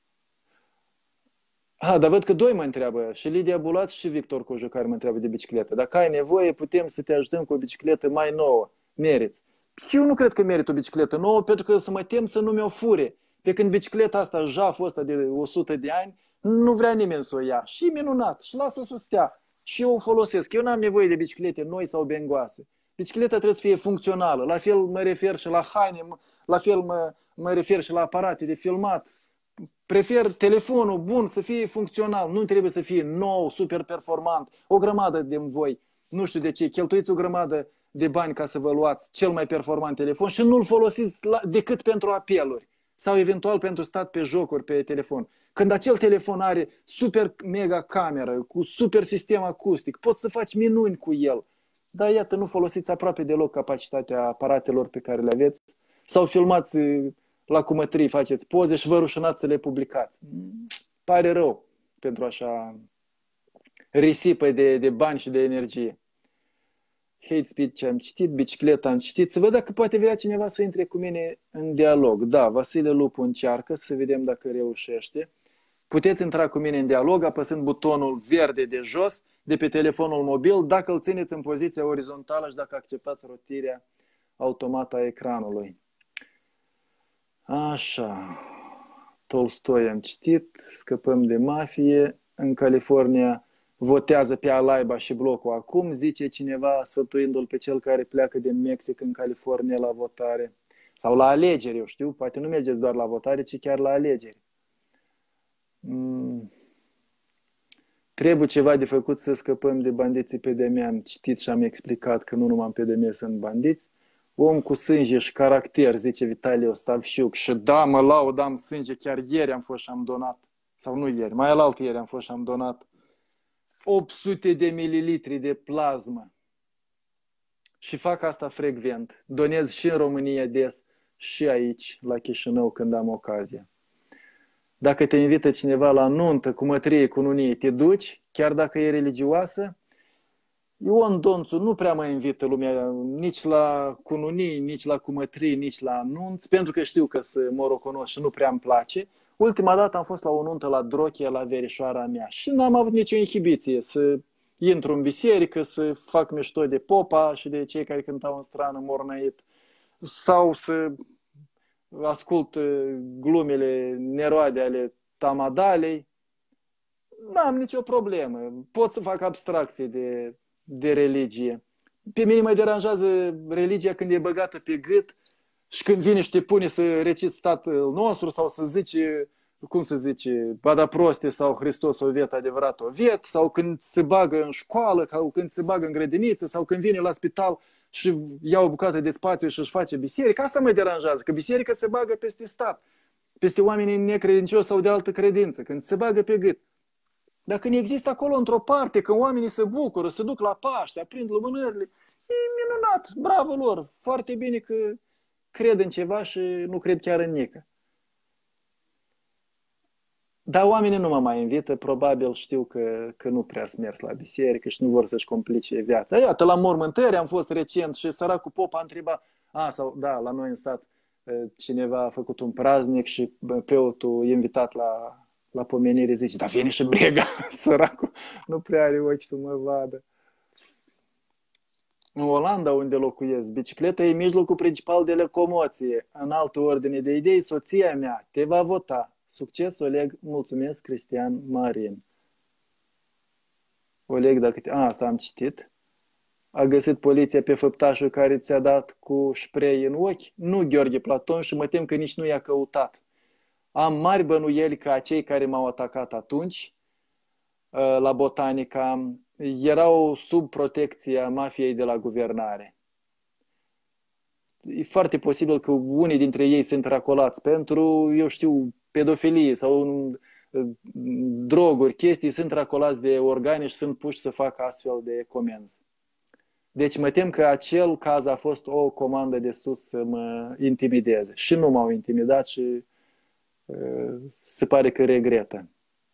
Ha, dar văd că doi mă întreabă, și Lidia Bulat și Victor Coju, care mă întreabă de bicicletă. Dacă ai nevoie, putem să te ajutăm cu o bicicletă mai nouă. Meriți. Eu nu cred că merit o bicicletă nouă, pentru că să mă tem să nu mi-o fure. Pe când bicicleta asta, jaful ăsta de o sută de ani, nu vrea nimeni să o ia. Și minunat, și lasă-o să stea. Și eu o folosesc. Eu n-am nevoie de biciclete noi sau bengoase. Bicicleta trebuie să fie funcțională. La fel mă refer și la haine, la fel mă, mă refer și la aparate de filmat. Prefer telefonul bun să fie funcțional, nu trebuie să fie nou, super performant, o grămadă de voi, nu știu de ce, cheltuiți o grămadă de bani ca să vă luați cel mai performant telefon și nu-l folosiți decât pentru apeluri sau eventual pentru stat pe jocuri pe telefon. Când acel telefon are super mega cameră, cu super sistem acustic, poți să faci minuni cu el, dar iată, nu folosiți aproape deloc capacitatea aparatelor pe care le aveți sau filmați la cumătrii, faceți poze și vă rușinați să le publicați. Pare rău pentru așa risipă de, de bani și de energie. Hate speech ce am citit, bicicleta am citit. Să văd dacă poate vrea cineva să intre cu mine în dialog. Da, Vasile Lupu încearcă, să vedem dacă reușește. Puteți intra cu mine în dialog apăsând butonul verde de jos de pe telefonul mobil, dacă îl țineți în poziția orizontală și dacă acceptați rotirea automată a ecranului. Așa, Tolstoi am citit, Scăpăm de mafie, în California votează pe Alaiba și blocul acum, zice cineva sfătuindu-l pe cel care pleacă din Mexic în California la votare. Sau la alegeri, eu știu, poate nu mergeți doar la votare, ci chiar la alegeri. Mm. Trebuie ceva de făcut să scăpăm de bandiții P D M. Am citit și am explicat că nu numai în P D M sunt bandiți. Om cu sânge și caracter, zice Vitalie Ostavșiuc. Și da, mă laud, am sânge. Chiar ieri am fost și am donat. Sau nu ieri, mai alaltă ieri am fost și am donat opt sute de mililitri de plasmă. Și fac asta frecvent. Donez și în România des și aici, la Chișinău, când am ocazia. Dacă te invită cineva la nuntă, cu mătrie, cu nunie, te duci, chiar dacă e religioasă? Ion Donțu nu prea mă invită lumea nici la cununii, nici la cumătrii, nici la nunți, pentru că știu că să mă recunosc și nu prea îmi place. Ultima dată am fost la o nuntă la Drochia, la verișoara mea și n-am avut nicio inhibiție să intru în biserică, să fac mișto de popa și de cei care cântau în strană mornăit, sau să ascult glumele neroade ale Tamadalei. N-am nicio problemă, pot să fac abstracție de... de religie. Pe mine mă deranjează religia când e băgată pe gât și când vine și te pune să reciți statul nostru sau să zici, cum să zice, bada proste sau Hristos o vet adevărat o vet, sau când se bagă în școală, sau când se bagă în grădiniță, sau când vine la spital și ia o bucată de spațiu și își face biserică. Asta mă deranjează, că biserica se bagă peste stat, peste oamenii necredincioși sau de altă credință, când se bagă pe gât. Dacă nu există acolo într-o parte, când oamenii se bucură, se duc la Paște, aprind lumânările, e minunat, bravo lor, foarte bine că cred în ceva și nu cred chiar în nică. Dar oamenii nu mă mai invită, probabil știu că, că nu prea sunt mers la biserică și nu vor să-și complice viața. Iată, la mormântări am fost recent și săracul pop a întrebat, a, sau da, la noi în sat cineva a făcut un praznic și preotul invitat la, la pomenire zice, dar vine și Brega, săracul, nu prea are ochi să mă vadă. În Olanda, unde locuiesc, bicicleta e mijlocul principal de locomoție. În altă ordine de idei, soția mea te va vota. Succes, Oleg, mulțumesc, Cristian Marin. Oleg, dacă te... A, asta am citit. A găsit poliția pe făptașul care ți-a dat cu spray în ochi? Nu, Gheorghe Platon, și mă tem că nici nu i-a căutat. Am mari bănuieli că acei care m-au atacat atunci, la Botanica, erau sub protecția mafiei de la guvernare. E foarte posibil că unii dintre ei sunt racolați pentru, eu știu, pedofilie sau droguri, chestii, sunt racolați de organe și sunt puși să facă astfel de comenzi. Deci mă tem că acel caz a fost o comandă de sus să mă intimideze. Și nu m-au intimidat și uh, se pare că regretă.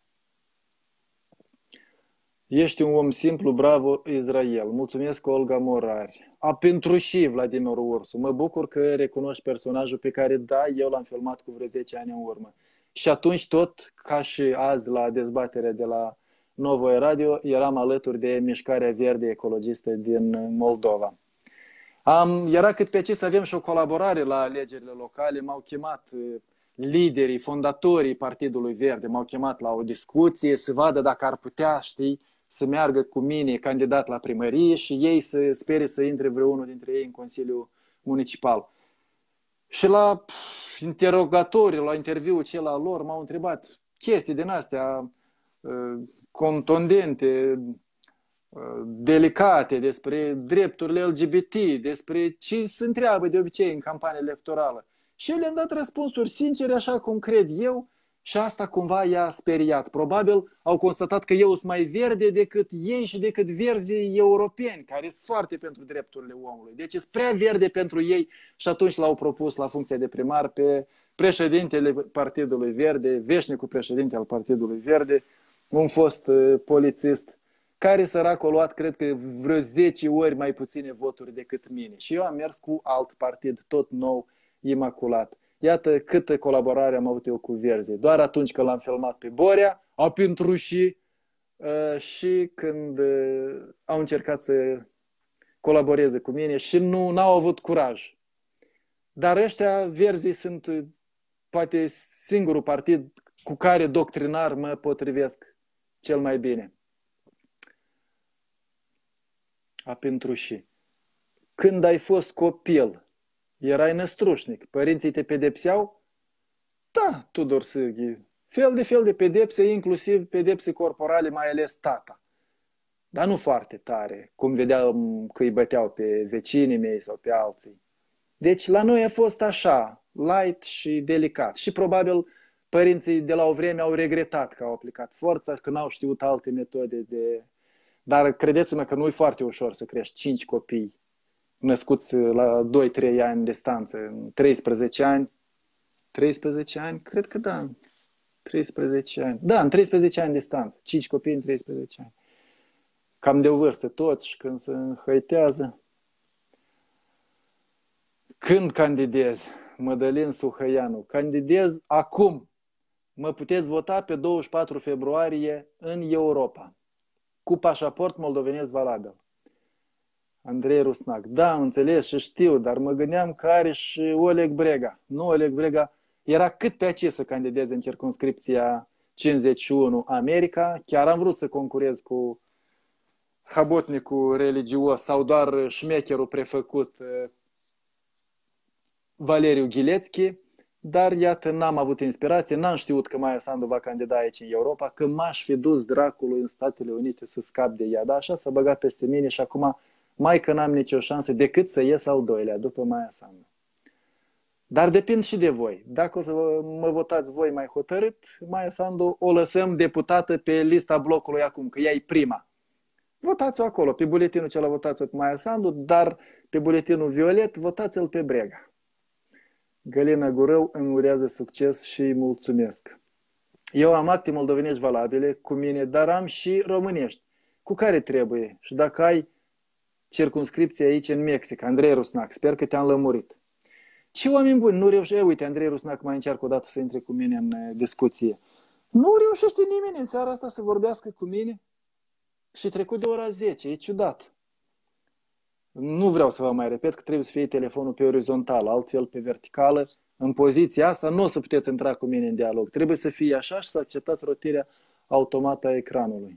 Ești un om simplu, bravo, Israel. Mulțumesc, Olga Morari. A, pentru și Vladimir Ursu. Mă bucur că recunoști personajul pe care, da, eu l-am filmat cu vreo zece ani în urmă. Și atunci tot, ca și azi la dezbaterea de la Novoe Radio, eram alături de Mișcarea Verde Ecologistă din Moldova. Am, era cât pe ce să avem și o colaborare la alegerile locale. M-au chemat liderii, fondatorii Partidului Verde, m-au chemat la o discuție să vadă dacă ar putea, știi, să meargă cu mine candidat la primărie și ei să spere să intre vreunul dintre ei în Consiliul Municipal. Și la interogatoriu, la interviul acela lor, m-au întrebat chestii din astea contundente, delicate, despre drepturile L G B T, despre ce se întreabă de obicei în campanie electorală. Și eu le-am dat răspunsuri sincere, așa cum cred eu, și asta cumva i-a speriat. Probabil au constatat că eu sunt mai verde decât ei și decât verzii europeni, care sunt foarte pentru drepturile omului. Deci sunt prea verde pentru ei și atunci l-au propus la funcția de primar pe președintele Partidului Verde, veșnicul președinte al Partidului Verde, un fost polițist, care săracul a luat, cred că, vreo zece ori mai puține voturi decât mine. Și eu am mers cu alt partid, tot nou, imaculat. Iată câtă colaborare am avut eu cu Verzi. Doar atunci când l-am filmat pe Borea, a pentru și uh, și când uh, au încercat să colaboreze cu mine și nu n-au avut curaj. Dar ăștia Verzi sunt uh, poate singurul partid cu care doctrinar mă potrivesc cel mai bine. A pentru și. Când ai fost copil, erai năstrușnic, părinții te pedepseau? Da, Tudor Sârghi. Fel de fel de pedepse, inclusiv pedepse corporale, mai ales tata. Dar nu foarte tare, cum vedeam că îi băteau pe vecinii mei sau pe alții. Deci la noi a fost așa, light și delicat. Și probabil părinții de la o vreme au regretat că au aplicat forța, că n-au știut alte metode de... Dar credeți-mă că nu e foarte ușor să crești cinci copii născuți la doi trei ani distanță, în treisprezece ani. treisprezece ani? Cred că da. treisprezece ani. Da, în treisprezece ani distanță. cinci copii în treisprezece ani. Cam de o vârstă toți și când se înhăitează. Când candidez? Mădălin Suhăianu. Candidez acum. Mă puteți vota pe douăzeci și patru februarie în Europa. Cu pașaport moldovenesc valabil. Andrei Rusnac. Da, am înțeles și știu, dar mă gândeam că are și Oleg Brega. Nu, Oleg Brega era cât pe aici să candideze în circumscripția cincizeci și unu America. Chiar am vrut să concurez cu habotnicul religios sau doar șmecherul prefăcut Valeriu Ghilețchi, dar iată, n-am avut inspirație, n-am știut că Maia Sandu va candida aici în Europa, că m-aș fi dus dracului în Statele Unite să scap de ea, dar așa s-a băgat peste mine și acum mai că n-am nicio șansă decât să ies al doilea după Maia Sandu. Dar depind și de voi. Dacă o să mă votați voi mai hotărât, Maia Sandu o lăsăm deputată pe lista blocului acum, că ea e prima. Votați-o acolo, pe buletinul celălalt votați-o pe Maia Sandu, dar pe buletinul violet votați-l pe Brega. Galina Gurău îmi urează succes și îi mulțumesc. Eu am acte moldovenești valabile cu mine, dar am și românești. Cu care trebuie? Și dacă ai circumscripție aici în Mexic, Andrei Rusnac, sper că te-am lămurit. Ce oameni buni, nu reușește. Uite, Andrei Rusnac mai încearcă o dată să intre cu mine în discuție. Nu reușește nimeni în seara asta să vorbească cu mine și trecut de ora zece. E ciudat. Nu vreau să vă mai repet că trebuie să fie telefonul pe orizontal, altfel pe verticală. În poziția asta nu o să puteți intra cu mine în dialog. Trebuie să fie așa și să acceptați rotirea automată a ecranului.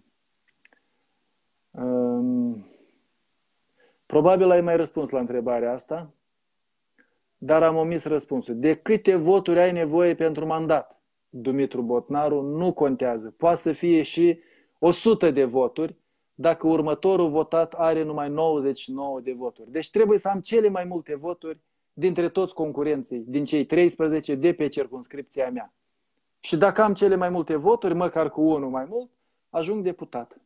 Um, probabil ai mai răspuns la întrebarea asta, dar am omis răspunsul. De câte voturi ai nevoie pentru mandat? Dumitru Botnaru, nu contează. Poate să fie și o sută de voturi dacă următorul votat are numai nouăzeci și nouă de voturi. Deci trebuie să am cele mai multe voturi dintre toți concurenții, din cei treisprezece de pe circumscripția mea. Și dacă am cele mai multe voturi, măcar cu unul mai mult, ajung deputat.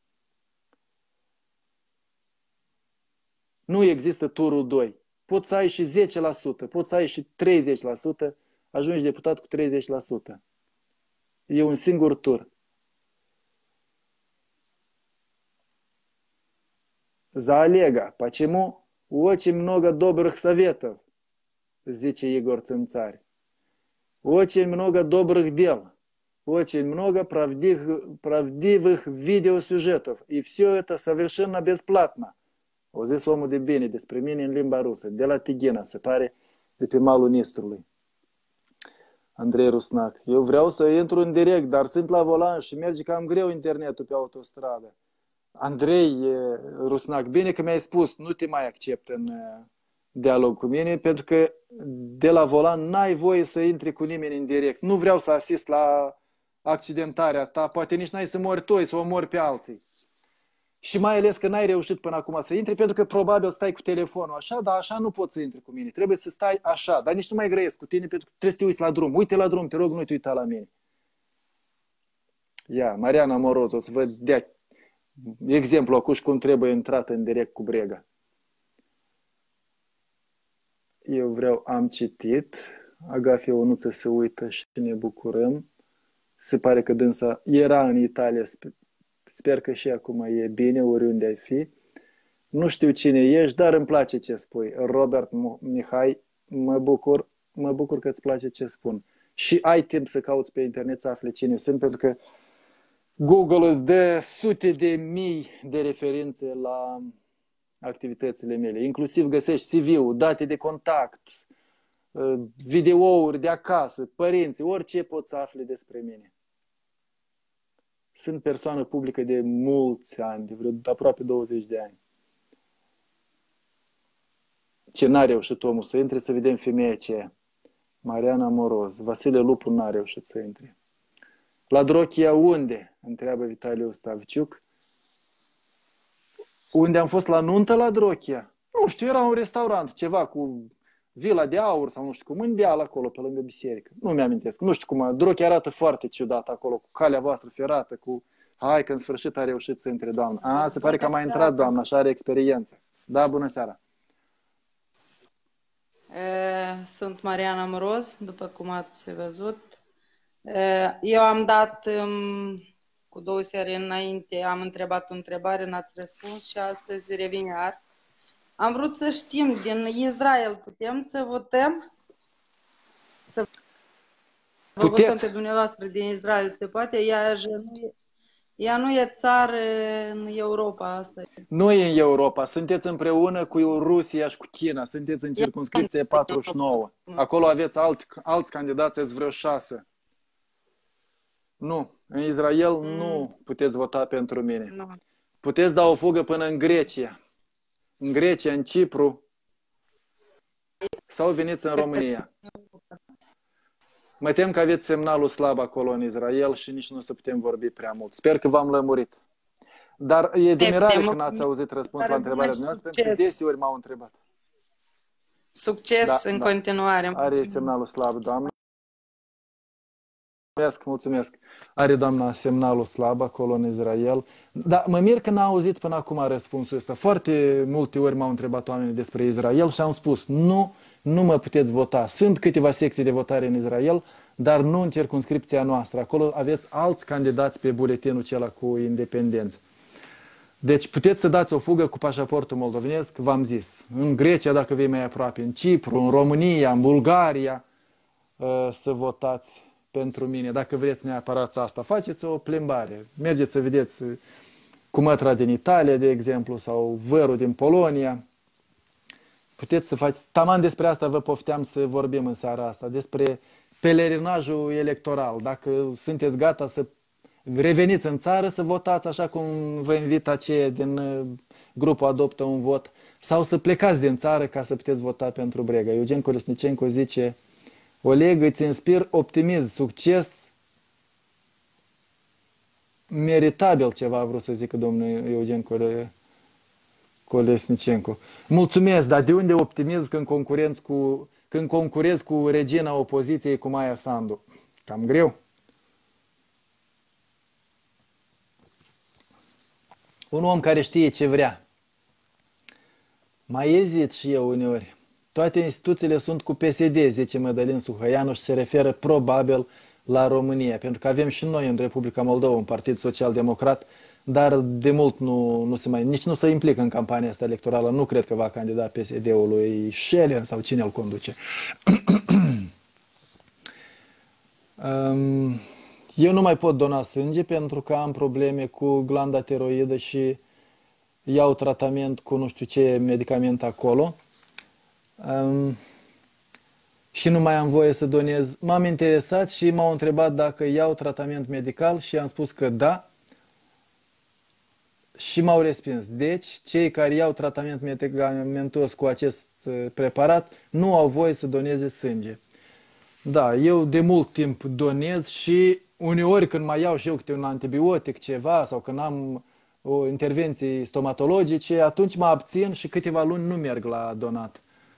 Nu există turul doi. Poți să ai și zece la sută, poți să ai și treizeci la sută, ajungi deputat cu treizeci la sută. E un singur tur. За Олега, почему очень много добрых советов, zice Igor Țânțari. Очень много добрых дел, очень много правдивых, правдивых видеосюжетов. И все это совершенно бесплатно. O zis omul de bine despre mine în limba rusă, de la Tighina, se pare, de pe malul Nistrului. Andrei Rusnac. Eu vreau să intru în direct, dar sunt la volan și merge cam greu internetul pe autostradă. Andrei Rusnac, bine că mi-ai spus, nu te mai accept în dialog cu mine, pentru că de la volan n-ai voie să intri cu nimeni în direct. Nu vreau să asist la accidentarea ta, poate nici n-ai să mori tu, să omori pe alții. Și mai ales că n-ai reușit până acum să intri, pentru că probabil stai cu telefonul așa, dar așa nu poți să intri cu mine. Trebuie să stai așa, dar nici nu mai grăiesc cu tine, pentru că trebuie să te uiți la drum. Uite la drum, te rog, nu te uita la mine. Ia, Mariana Moroz, o să vă dea exemplu acum cum trebuie intrat în direct cu Brega. Eu vreau, am citit, Agafia Ionuță se uită și ne bucurăm. Se pare că dânsa era în Italia, sper că și acum e bine, oriunde ai fi. Nu știu cine ești, dar îmi place ce spui. Robert Mihai, mă bucur, mă bucur că îți place ce spun. Și ai timp să cauți pe internet să afli cine sunt, pentru că Google îți dă sute de mii de referințe la activitățile mele. Inclusiv găsești C V-ul, date de contact, videouri de acasă, părinți, orice poți să afli despre mine. Sunt persoană publică de mulți ani, de vreo aproape douăzeci de ani. Ce n-a reușit omul să intre, să vedem femeia aceea. Mariana Moroz. Vasile Lupu n-a reușit să intre. La Drochia unde? Întreabă Vitaliu Stavciuc. Unde am fost la nuntă la Drochia? Nu știu, era un restaurant, ceva cu vila de aur sau nu știu cum, în deal acolo, pe lângă biserică. Nu mi-amintesc, nu știu cum. Drochia arată foarte ciudat acolo, cu calea voastră ferată, cu... Hai că în sfârșit a reușit să intre doamna. A, se pare că a mai intrat doamna și are experiență. Da, bună seara. Sunt Mariana Moroz, după cum ați văzut. Eu am dat cu două serii înainte, am întrebat o întrebare, n-ați răspuns și astăzi revin iar. Am vrut să știm, din Israel putem să votăm? Să vă votăm pe dumneavoastră din Israel, se poate? Ea nu e, ea nu e țară în Europa asta. Nu e în Europa, sunteți împreună cu Rusia și cu China, sunteți în circumscripție patruzeci și nouă. Acolo aveți alt, alți candidați, ați vreo șase. Nu, în Israel mm. nu puteți vota pentru mine. Nu. Puteți da o fugă până în Grecia. În Grecia, în Cipru sau veniți în România. Mă tem că aveți semnalul slab acolo în Israel și nici nu o să putem vorbi prea mult. Sper că v-am lămurit. Dar e de mirare că n-ați auzit răspuns la întrebarea dumneavoastră, pentru că deseori m-au întrebat. Succes Da, în da. continuare. Are Mulțumim. semnalul slab, doamna. Mulțumesc, mulțumesc. Are doamna semnalul slab acolo în Israel. Dar mă mir că n-a auzit până acum răspunsul ăsta. Foarte multe ori m-au întrebat oamenii despre Israel și am spus, nu, nu mă puteți vota. Sunt câteva secții de votare în Israel, dar nu în circumscripția noastră. Acolo aveți alți candidați pe buletinul acela cu independență. Deci puteți să dați o fugă cu pașaportul moldovenesc, v-am zis. În Grecia, dacă vei mai aproape, în Cipru, în România, în Bulgaria, să votați pentru mine. Dacă vreți neapărat asta, faceți o plimbare. Mergeți să vedeți cumătra din Italia, de exemplu, sau vărul din Polonia. Puteți să faceți... Taman despre asta vă pofteam să vorbim în seara asta, despre pelerinajul electoral. Dacă sunteți gata să reveniți în țară, să votați așa cum vă invit aceia din grupul Adoptă un Vot, sau să plecați din țară ca să puteți vota pentru Brega. Eugen Colesnicenco zice: Oleg, îți inspir optimism, succes, meritabil ceva a vrut să zică domnul Eugen Colesnicenco. Mulțumesc, dar de unde optimism când concurez cu, când concurez cu regina opoziției, cu Maia Sandu? Cam greu. Un om care știe ce vrea. Mai ezit și eu uneori. Toate instituțiile sunt cu P S D, zice Mădălin Suhăianu, și se referă probabil la România, pentru că avem și noi în Republica Moldova un partid social-democrat, dar de mult nu, nu se mai, nici nu se implică în campania asta electorală. Nu cred că va candida P S D-ul lui Șelen sau cine îl conduce. Eu nu mai pot dona sânge pentru că am probleme cu glanda tiroidă și iau tratament cu nu știu ce medicament acolo. Um, și nu mai am voie să donez. M-am interesat și m-au întrebat dacă iau tratament medical și am spus că da și m-au respins. Deci, cei care iau tratament medicamentos cu acest preparat nu au voie să doneze sânge. Da, eu de mult timp donez și uneori când mai iau și eu câte un antibiotic, ceva, sau când am o intervenție stomatologice, atunci mă abțin și câteva luni nu merg la donat.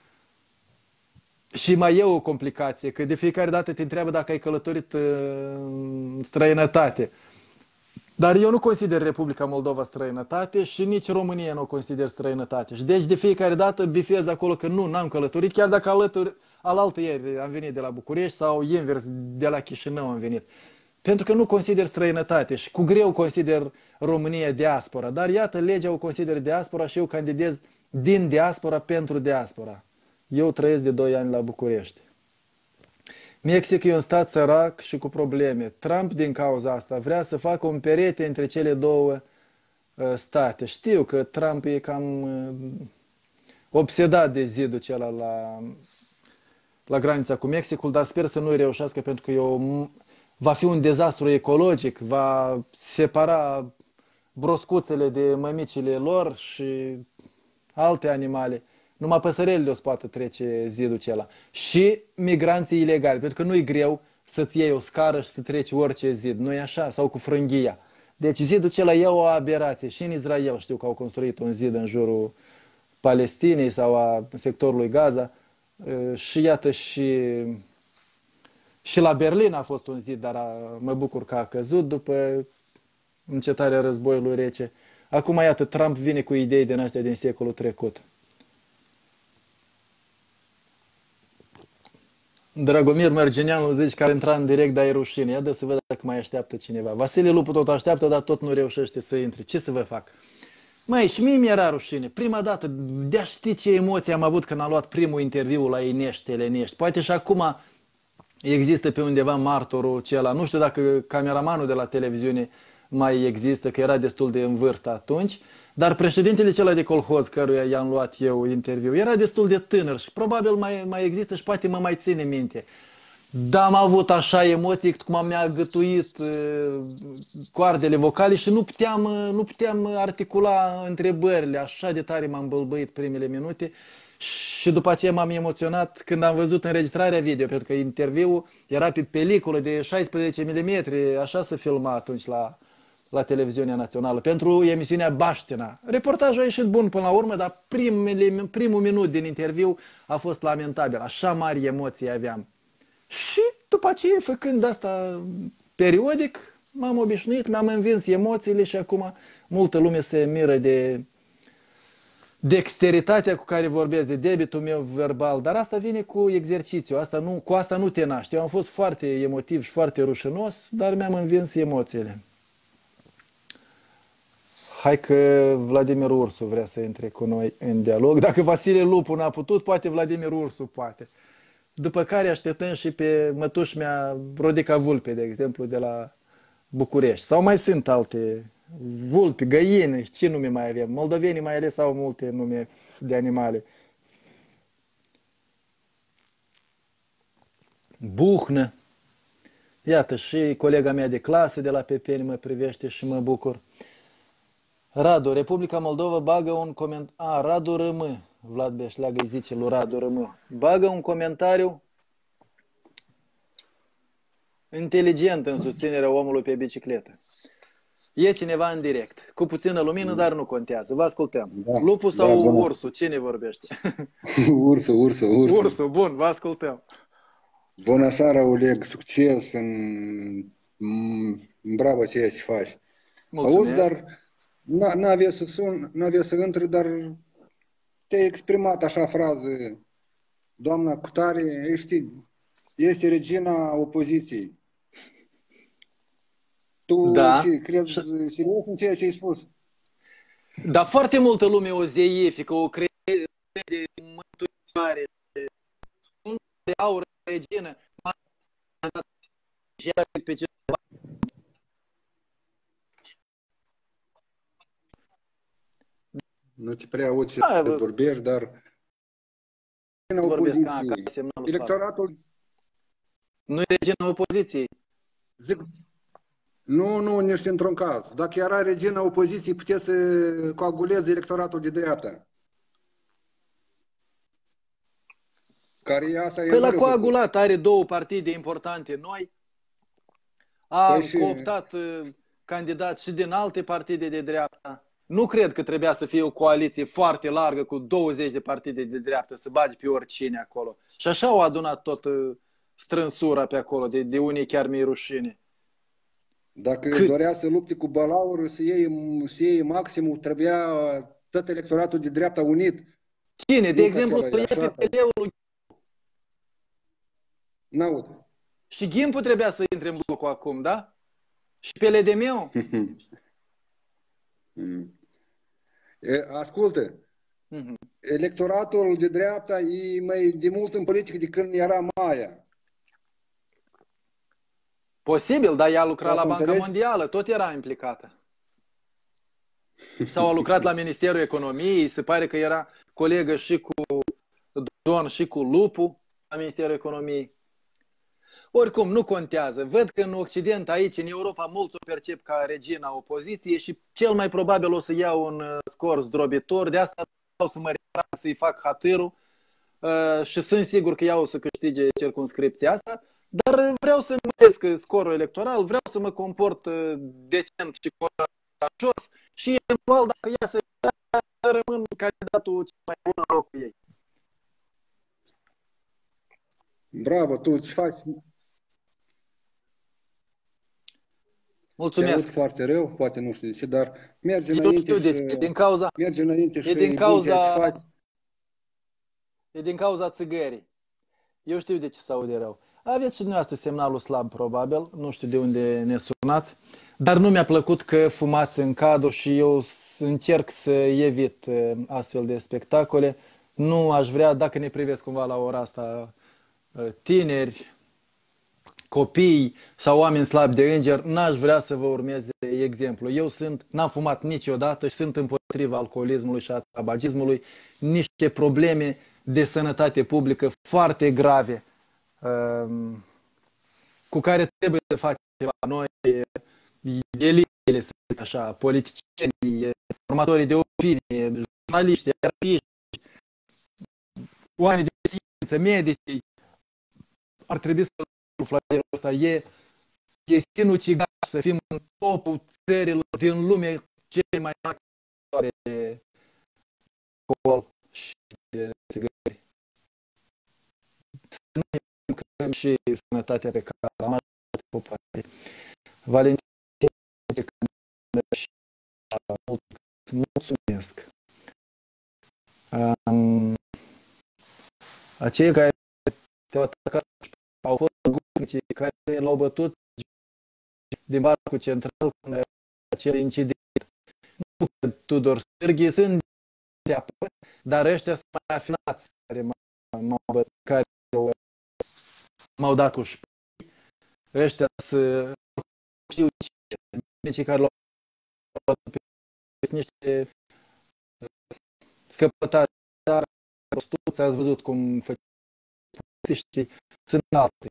Și mai e o complicație, că de fiecare dată te întreabă dacă ai călătorit în străinătate. Dar eu nu consider Republica Moldova străinătate și nici România nu o consider străinătate. Și deci de fiecare dată bifez acolo că nu, n-am călătorit, chiar dacă alături, alaltă ieri am venit de la București sau invers de la Chișinău am venit. Pentru că nu consider străinătate și cu greu consider România diaspora. Dar iată, legea o consider diaspora și eu candidez din diaspora pentru diaspora. Eu trăiesc de doi ani la București. Mexic e un stat sărac și cu probleme. Trump, din cauza asta, vrea să facă un perete între cele două uh, state. Știu că Trump e cam uh, obsedat de zidul acela la, la granița cu Mexicul, dar sper să nu-i reușească pentru că eu, va fi un dezastru ecologic, va separa broscuțele de mămicile lor și alte animale. Numai păsărelile o să poată trece zidul acela. Și migranții ilegali, pentru că nu e greu să-ți iei o scară și să treci orice zid. Nu e așa? Sau cu frânghia. Deci zidul acela e o aberație. Și în Israel știu că au construit un zid în jurul Palestinei sau a sectorului Gaza. Și iată și, și la Berlin a fost un zid, dar a, mă bucur că a căzut după încetarea războiului rece. Acum iată, Trump vine cu idei din astea din secolul trecut. Dragomir Mărgineanu zice că ar intra în direct, dar e rușine. Ia dă să văd dacă mai așteaptă cineva. Vasile Lupu tot așteaptă, dar tot nu reușește să intre. Ce să vă fac? Măi, și mie mi-era rușine. Prima dată, de-a ști ce emoții am avut când am luat primul interviu la Inești, Telenești. Poate și acum există pe undeva martorul acela. Nu știu dacă cameramanul de la televiziune mai există, că era destul de în vârstă atunci. Dar președintele acela de colhoz, căruia i-am luat eu interviu, era destul de tânăr și probabil mai, mai există și poate mă mai ține minte. Dar am avut așa emoții cum am mi-a gătuit uh, coardele vocale și nu puteam, uh, nu puteam articula întrebările. Așa de tare m-am bălbăit primele minute și după aceea m-am emoționat când am văzut înregistrarea video, pentru că interviul era pe peliculă de șaisprezece milimetri, așa se filma atunci la la televiziunea națională, pentru emisiunea Baștina. Reportajul a ieșit bun până la urmă, dar primele, primul minut din interviu a fost lamentabil. Așa mari emoții aveam. Și după aceea, făcând asta periodic, m-am obișnuit, mi-am învins emoțiile și acum multă lume se miră de dexteritatea cu care vorbesc, de debitul meu verbal, dar asta vine cu exercițiu, asta nu, cu asta nu te naști. Eu am fost foarte emotiv și foarte rușinos, dar mi-am învins emoțiile. Hai că Vladimir Ursu vrea să intre cu noi în dialog. Dacă Vasile Lupu n-a putut, poate Vladimir Ursu poate. După care așteptăm și pe mătușmea Rodica Vulpe, de exemplu, de la București. Sau mai sunt alte vulpi, găini, ce nume mai avem? Moldovenii mai ales au multe nume de animale. Buhnă. Iată, și colega mea de clasă de la Pepeni mă privește și mă bucur. Radu, Republica Moldova bagă un comentariu. A, Radu Rămâ. Vlad Beșleagă îi zice lui Radu Rămâ. Bagă un comentariu inteligent în susținerea omului pe bicicletă. E cineva în direct, cu puțină lumină, dar nu contează. Vă ascultăm. Da, Lupu sau da, Ursu? Cine vorbește? Ursu, Ursu, Ursu. Ursu, bun, vă ascultăm. Bună seara, Oleg, succes în, în bravo ceea ce faci. Mulțumesc. Auzi, dar n-avea să sun, n-avea să intri, dar te-ai exprimat așa frază, doamna Cutare, știi, este regina opoziției. Tu da. ce, crezi serios în ceea ce ai spus? Dar foarte multă lume o zeifică, o crede mântuitoare. Unde au regină, pe ce... Nu te prea aud ce da, vorbești, dar în opoziție. Electoratul... Nu e regina opoziției. Zic... Nu, nu, nici într-un caz. Dacă era regina opoziției, putea să coaguleze electoratul de dreapta. Care asta păi l-a coagulat, făcut. Are două partide importante noi. A păi și... cooptat uh, candidați și din alte partide de dreapta. Nu cred că trebuia să fie o coaliție foarte largă cu douăzeci de partide de dreapta, să bage pe oricine acolo. Și așa au adunat tot uh, strânsura pe acolo, de, de unii chiar mi-e rușine. Dacă Cât? dorea să lupte cu balaurul, să iei, să iei maximul, trebuia tot electoratul de dreapta unit. Cine? De exemplu, tu iei pe P D-ul lui... N-aud. Și Gimpu trebuia să intre în blocul acum, da? Și pe L D M-ul? Ascultă. Mm-hmm. Electoratul de dreapta e mai de mult în politică de când era Maia. Posibil, dar ea a lucrat la Banca înțelegi? Mondială, tot era implicată. Sau a lucrat la Ministerul Economiei, se pare că era colegă și cu Don și cu Lupu la Ministerul Economiei. Oricum, nu contează. Văd că în Occident, aici, în Europa, mulți o percep ca regina opoziției și cel mai probabil o să iau un scor zdrobitor. De asta vreau să mă retrag, să-i fac hatârul uh, și sunt sigur că ea o să câștige circumscripția asta. Dar vreau să măresc scorul electoral, vreau să mă comport decent și curajos și eventual, dacă ea să rămân candidatul cel mai bun în locul ei. Bravo, tu ce faci? Mulțumesc. Te aud foarte rău, poate nu știu de ce, dar merge înainte Eu știu de ce. Din cauza, merge înainte și e din cauza, ce faci. E din cauza țigării. Eu știu de ce se aude rău. Aveți și dumneavoastră semnalul slab, probabil, nu știu de unde ne sunați, dar nu mi-a plăcut că fumați în cadru și eu încerc să evit astfel de spectacole. Nu aș vrea, dacă ne privesc cumva la ora asta, tineri, copii sau oameni slabi de înger, n-aș vrea să vă urmeze exemplu. Eu sunt, n-am fumat niciodată și sunt împotriva alcoolismului și a tabagismului, niște probleme de sănătate publică foarte grave, cu care trebuie să facem ceva noi, elitele, să zic așa, politicienii, formatorii de opinie, jurnaliști, artiști, oameni de știință, medici. Ar trebui să flagelul ăsta e e sinucigaș să fim în topul țărilor din lume cele mai mari de alcool și de țigări. Să nu ne mâncăm și sănătatea pe care am ajutat popoare. Valentin, și mult, mulțumesc. Um, Acei care te-au atacat au fost guvernii care l-au bătut din Parcul Central când acel incident. Nu că Tudor Sârghi sunt de apă, dar ăștia sunt mai afinați care m-au bătut, care m-au dat cu șpii. Ăștia să știu ce, cei care l-au bătut pe niște scăpătați, dar prostuți, ați văzut cum făcește, sunt alte.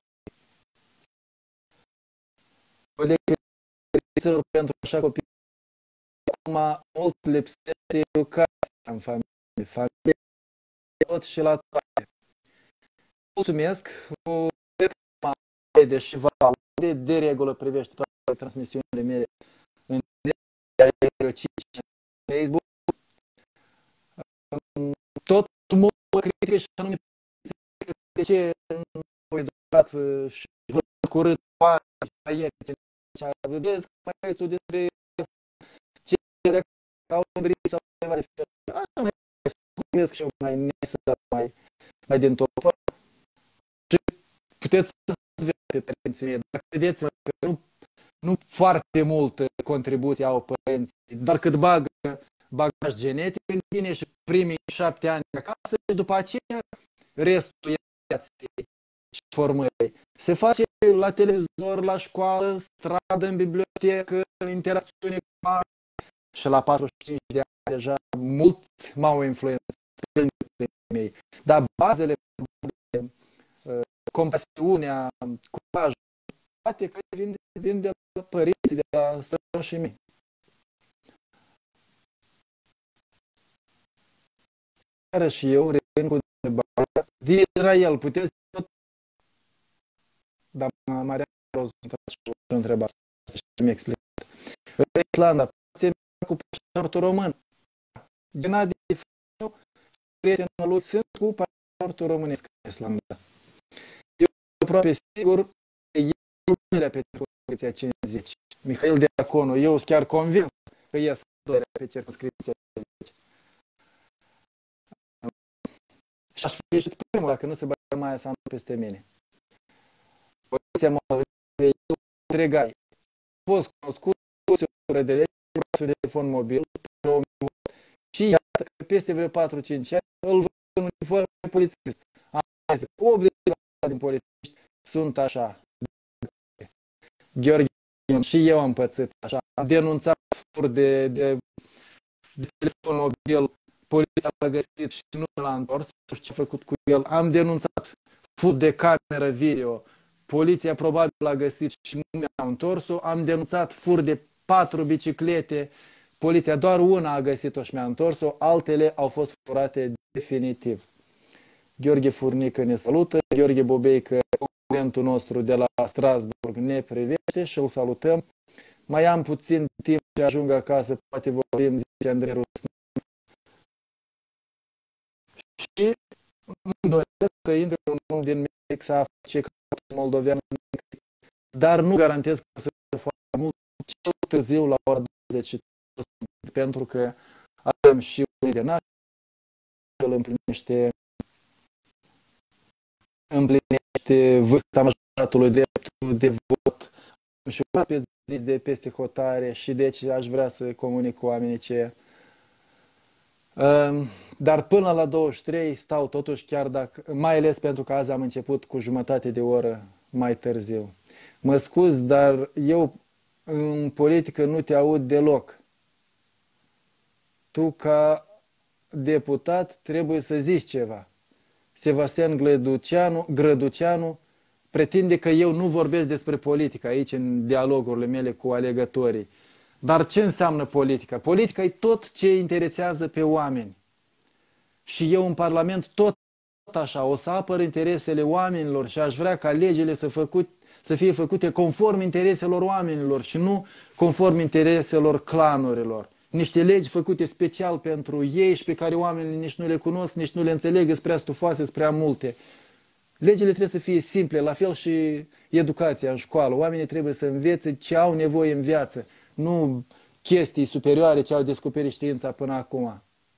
Colegii pentru așa copii, acum mult lipsește educația în familie, familie, tot și la toate. Mulțumesc, deși va de, de regulă privește toate transmisiunile mele în Facebook. Tot mă critică și anume de ce nu am educat și văd curând mai ieri ce vedeți mai este despre ce de au îmbrit sau ceva de fel. Așa mai spumesc și eu mai nesărat mai, mai din topă. Și puteți să vedeți pe părinții mei. Dacă vedeți că nu, nu foarte multă contribuție au părinții, doar cât bagă bagaj genetic în tine și primii șapte ani acasă și după aceea restul viații și formării. Se face la televizor, la școală, în stradă, în bibliotecă, în interacțiune cu mari și la patruzeci și cinci de ani deja mulți m-au influențat mei. Dar bazele, compasiunea, curajul, toate că vin de, vin de la părinții, de la strămoșii mei. Și eu revin cu întrebarea din Israel, puteți tot... Doamna Maria Roz, o întrebare și mi-a explicat. În Islanda, puteți cu pașaportul român. Gennady Fău, prietenul lui, sunt cu pașaportul românesc în Islanda. Eu aproape sigur că eu nu le-a petrecut circunscripția cincizeci. Mihail Diaconu, eu sunt chiar convins că ies doilea pe circunscripția cincizeci. Și aș fi ieșit primul dacă nu se băga Maia Sandu peste mine. Poliția m-a venit întregai. A fost cunoscut o oră de lege cu un telefon mobil și iată că peste vreo patru-cinci ani îl văd în uniformă polițist. Am zis, optzeci la sută din polițiști sunt așa. Gheorghe, și eu am pățit așa. Am denunțat fur de, de, de telefon mobil. Poliția l-a găsit și nu l-a întors, nu știu ce a făcut cu el. Am denunțat furt de cameră video. Poliția probabil l-a găsit și nu mi-a întors-o. Am denunțat furt de patru biciclete. Poliția doar una a găsit-o și mi-a întors-o. Altele au fost furate definitiv. Gheorghe Furnică ne salută. Gheorghe Bobeică, concurentul nostru de la Strasburg, ne privește și îl salutăm. Mai am puțin timp să ajung acasă, poate vorbim, zice Andrei Rusne. Și îmi doresc să intre un om din Mexic, să afle ce caută moldovean în Mexic, dar nu garantez că o să fie foarte mult, cel târziu la ora douăzeci, pentru că avem și unii de naștere, îl împlinește, împlinește vârsta majoratului dreptul de vot și pe zi de peste hotare și deci aș vrea să comunic cu oamenii ce. Dar până la douăzeci și trei stau totuși, chiar dacă, mai ales pentru că azi am început cu jumătate de oră mai târziu. Mă scuz, dar eu în politică nu te aud deloc. Tu ca deputat trebuie să zici ceva. Sebastian Grăduceanu, Grăduceanu pretinde că eu nu vorbesc despre politică aici în dialogurile mele cu alegătorii. Dar ce înseamnă politica? Politica e tot ce interesează pe oameni. Și eu în Parlament tot așa o să apăr interesele oamenilor și aș vrea ca legile să, făcut, să fie făcute conform intereselor oamenilor și nu conform intereselor clanurilor. Niște legi făcute special pentru ei și pe care oamenii nici nu le cunosc, nici nu le înțeleg, sunt prea stufoase, sunt prea multe. Legile trebuie să fie simple, la fel și educația în școală. Oamenii trebuie să învețe ce au nevoie în viață, nu chestii superioare ce au descoperit știința până acum.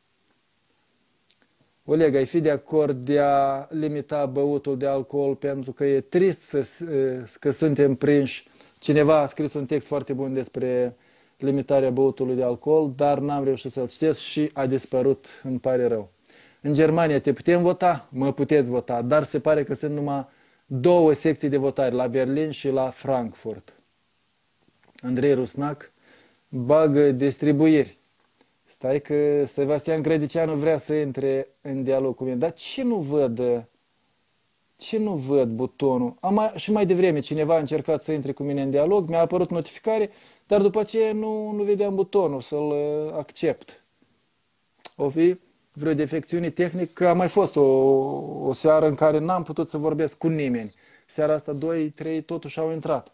Oleg, ai fi de acord de a limita băutul de alcool pentru că e trist să, că suntem prinși. Cineva a scris un text foarte bun despre limitarea băutului de alcool, dar n-am reușit să-l citesc și a dispărut, îmi pare rău. În Germania te putem vota? Mă puteți vota, dar se pare că sunt numai două secții de votare, la Berlin și la Frankfurt. Andrei Rusnac bagă distribuiri. Stai că Sebastian Grădicianu vrea să intre în dialog cu mine. Dar ce nu văd? Ce nu văd butonul? Am mai, și mai devreme cineva a încercat să intre cu mine în dialog, mi-a apărut notificare, dar după aceea nu, nu vedeam butonul să-l accept. O fi vreo defecțiune tehnică. A mai fost o, o seară în care n-am putut să vorbesc cu nimeni. Seara asta doi, trei totuși au intrat.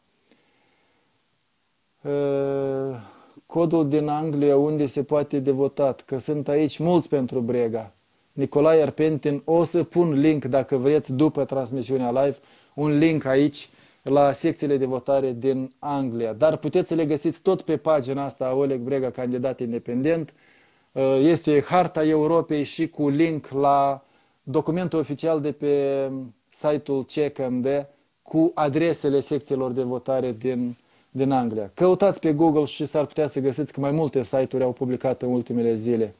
Uh, Codul din Anglia unde se poate de votat, că sunt aici mulți pentru Brega. Nicolae Arpentin, o să pun link dacă vreți după transmisiunea live, un link aici la secțiile de votare din Anglia. Dar puteți să le găsiți tot pe pagina asta, Oleg Brega, candidat independent. Este harta Europei și cu link la documentul oficial de pe site-ul C K M D cu adresele secțiilor de votare din din Anglia. Căutați pe Google și s-ar putea să găsiți că mai multe site-uri au publicat în ultimele zile.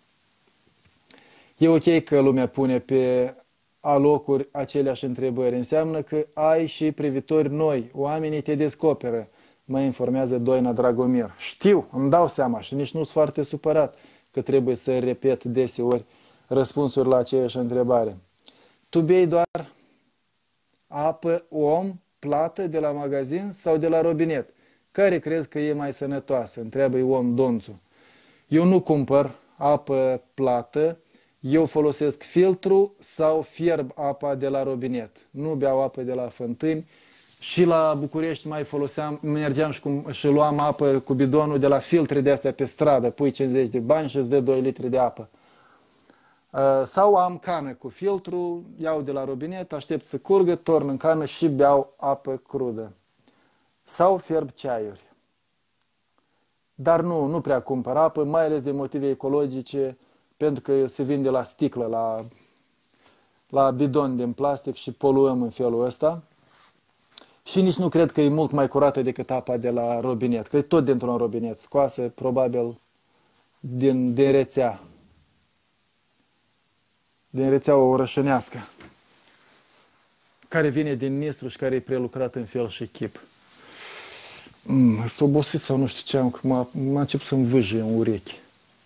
E ok că lumea pune pe alocuri aceleași întrebări. Înseamnă că ai și privitori noi. Oamenii te descoperă. Mă informează Doina Dragomir. Știu, îmi dau seama și nici nu sunt foarte supărat că trebuie să repet deseori răspunsuri la aceeași întrebare. Tu bei doar apă om plată de la magazin sau de la robinet? Care crezi că e mai sănătoasă? Întreabă Ion Donțu. Eu nu cumpăr apă plată, eu folosesc filtru sau fierb apa de la robinet. Nu beau apă de la fântâni și la București mai foloseam, mergeam și, cum, și luam apă cu bidonul de la filtre de astea pe stradă, pui cincizeci de bani și îți dă doi litri de apă. Sau am cană cu filtru, iau de la robinet, aștept să curgă, torn în cană și beau apă crudă. Sau fierb ceaiuri. Dar nu, nu prea cumpăr apă, mai ales de motive ecologice, pentru că se vinde la sticlă, la, la bidon din plastic și poluăm în felul ăsta. Și nici nu cred că e mult mai curată decât apa de la robinet, că e tot dintr-un robinet, scoasă probabil din, din rețea. Din rețeaua orășănească, care vine din Nistru și care e prelucrat în fel și chip. Mm, sunt obosit sau nu știu ce am, că m-a început să-mi vâjie în urechi.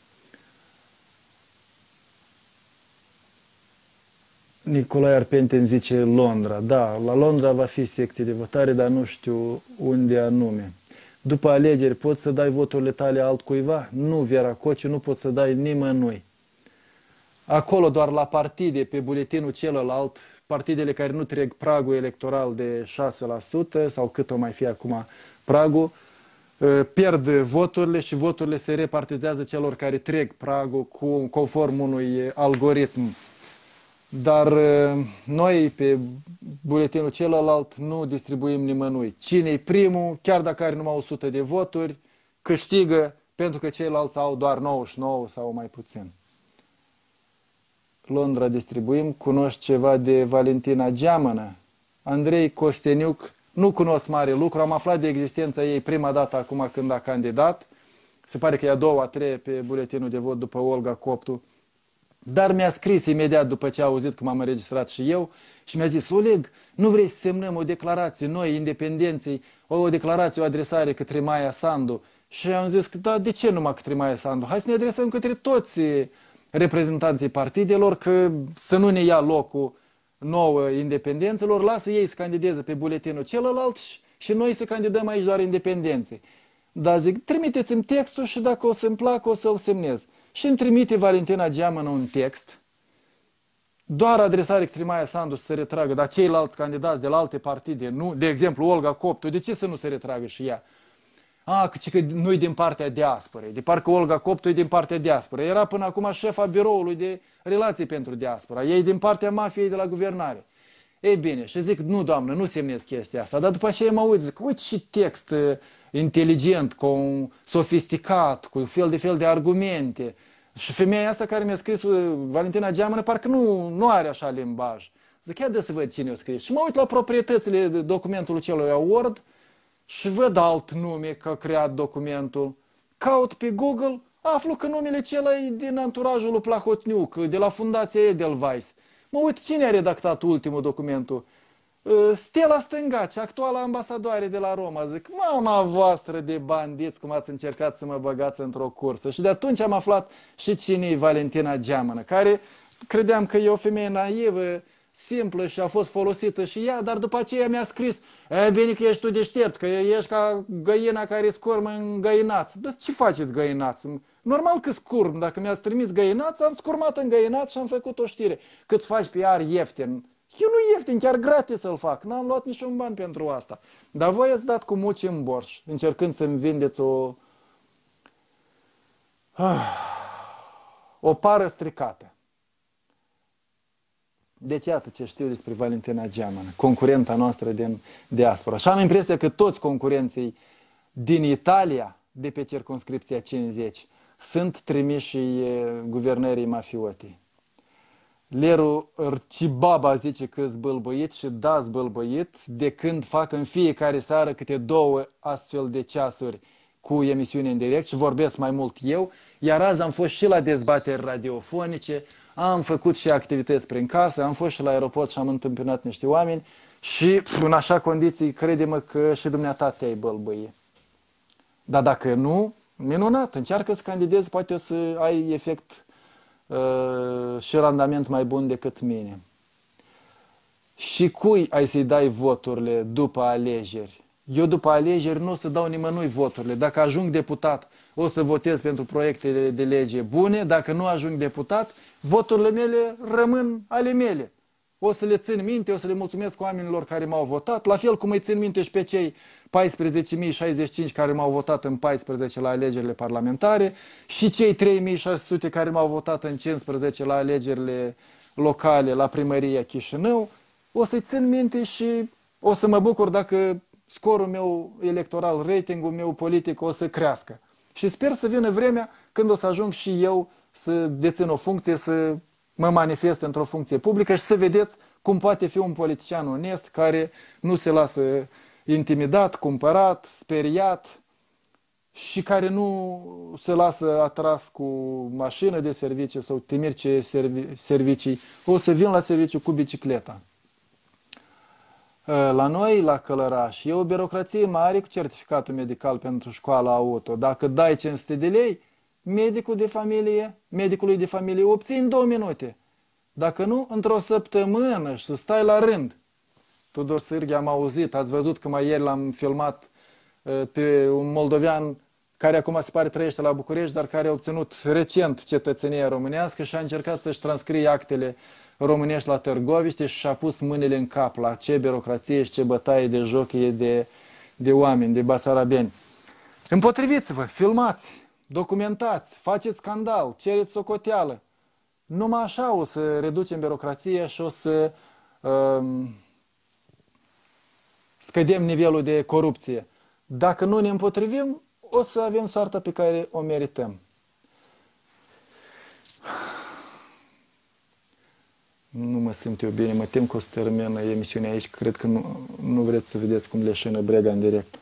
Nicolae Arpentin zice Londra. Da, la Londra va fi secție de votare, dar nu știu unde anume. După alegeri poți să dai voturile tale altcuiva? Nu, Vera Coci, nu poți să dai nimănui. Acolo doar la partide, pe buletinul celălalt, partidele care nu trec pragul electoral de șase la sută sau cât o mai fi acum pragul, pierd voturile și voturile se repartizează celor care trec pragul cu, conform unui algoritm. Dar noi pe buletinul celălalt nu distribuim nimănui. Cine-i primul, chiar dacă are numai o sută de voturi, câștigă pentru că ceilalți au doar nouăzeci și nouă sau mai puțin. Londra distribuim. Cunoști ceva de Valentina Geamănă? Andrei Costeniuc, nu cunosc mare lucru, am aflat de existența ei prima dată acum când a candidat. Se pare că e a doua, a treia pe buletinul de vot după Olga Coptu. Dar mi-a scris imediat după ce a auzit că m-am înregistrat și eu și mi-a zis, Oleg, nu vrei să semnăm o declarație noi, independenței, o declarație, o adresare către Maia Sandu? Și am zis că da, de ce numai către Maia Sandu? Hai să ne adresăm către toți reprezentanții partidelor, că să nu ne ia locul nouă independențelor, lasă ei să candideze pe buletinul celălalt și noi să candidăm aici doar independenței. Dar zic, trimiteți-mi textul și dacă o să-mi placă o să-l semnez. Și îmi trimite Valentina Geamănă un text doar adresare către Maia Sandu să se retragă, dar ceilalți candidați de la alte partide, nu, de exemplu Olga Coptu, de ce să nu se retragă și ea? A, că, că nu-i din partea diasporei, de parcă Olga Coptu e din partea diasporei. Era până acum șefa biroului de relații pentru diaspora, ei din partea mafiei de la guvernare. Ei bine, și zic, nu doamnă, nu semnez chestia asta, dar după aceea mă uit, zic, uite și text inteligent, cu sofisticat, cu fel de fel de argumente. Și femeia asta care mi-a scris, Valentina Geamănă, parcă nu, nu are așa limbaj. Zic, ia de să văd cine a scris. Și mă uit la proprietățile documentului celui Word și văd alt nume că a creat documentul. Caut pe Google, aflu că numele acela e din anturajul lui Plahotniuc, de la Fundația Edelweiss. Mă uit cine a redactat ultimul documentul. Stella Stângaci, actuala ambasadoare de la Roma. Zic, mama voastră de bandiți, cum ați încercat să mă băgați într-o cursă. Și de atunci am aflat și cine e Valentina Geamănă, care credeam că e o femeie naivă, simplă și a fost folosită și ea, dar după aceea mi-a scris, e bine că ești tu deștept, că ești ca găina care scurmă în găinați. Dar ce faceți găinați? Normal că scurm, dacă mi-ați trimis găinați, am scurmat în găinați și am făcut o știre. Cât faci P R ieftin? Eu nu ieftin, chiar gratis să-l fac. N-am luat niciun ban pentru asta. Dar voi ați dat cu muci în borș, încercând să-mi vindeți o... o pară stricată. Deci iată ce știu despre Valentina Geamănă, concurenta noastră din diaspora. Și am impresia că toți concurenții din Italia, de pe circumscripția cincizeci, sunt trimiși guvernării mafioti. Leru Cibaba zice că zbâlbăit și da zbâlbăit, de când fac în fiecare seară câte două astfel de ceasuri cu emisiune în direct și vorbesc mai mult eu, iar azi am fost și la dezbateri radiofonice, am făcut și activități prin casă, am fost și la aeroport și am întâmpinat niște oameni și în așa condiții, crede-mă că și dumneata te-ai bălbăie. Dar dacă nu, minunat, încearcă să candidezi, poate o să ai efect uh, și randament mai bun decât mine. Și cui ai să-i dai voturile după alegeri? Eu după alegeri nu o să dau nimănui voturile. Dacă ajung deputat, o să votez pentru proiectele de lege bune. Dacă nu ajung deputat, voturile mele rămân ale mele. O să le țin minte, o să le mulțumesc oamenilor care m-au votat, la fel cum îi țin minte și pe cei paisprezece mii șaizeci și cinci care m-au votat în paisprezece la alegerile parlamentare și cei trei mii șase sute care m-au votat în cincisprezece la alegerile locale la primăria Chișinău. O să-i țin minte și o să mă bucur dacă scorul meu electoral, ratingul meu politic o să crească. Și sper să vină vremea când o să ajung și eu să dețin o funcție, să mă manifest într-o funcție publică și să vedeți cum poate fi un politician onest care nu se lasă intimidat, cumpărat, speriat și care nu se lasă atras cu mașină de serviciu sau temirce servicii. O să vin la serviciu cu bicicleta. La noi, la Călăraș, e o birocrație mare cu certificatul medical pentru școala auto. Dacă dai cinci sute de lei, medicul de familie, medicului de familie obții în două minute. Dacă nu, într-o săptămână și să stai la rând. Tudor Sârghi am auzit, ați văzut că mai ieri l-am filmat pe un moldovean care acum se pare trăiește la București, dar care a obținut recent cetățenia românească și a încercat să-și transcrie actele românești la Târgoviște și și-a pus mâinile în cap la ce birocrație și ce bătaie de joc e de, de oameni, de basarabeni. Împotriviți-vă, filmați, documentați, faceți scandal, cereți socoteală. Numai așa o să reducem birocrația și o să um, scădem nivelul de corupție. Dacă nu ne împotrivim, o să avem soarta pe care o merităm. Nu mă simt eu bine, mă tem că o să termină emisiunea aici, cred că nu, nu vreți să vedeți cum leșină Brega în direct.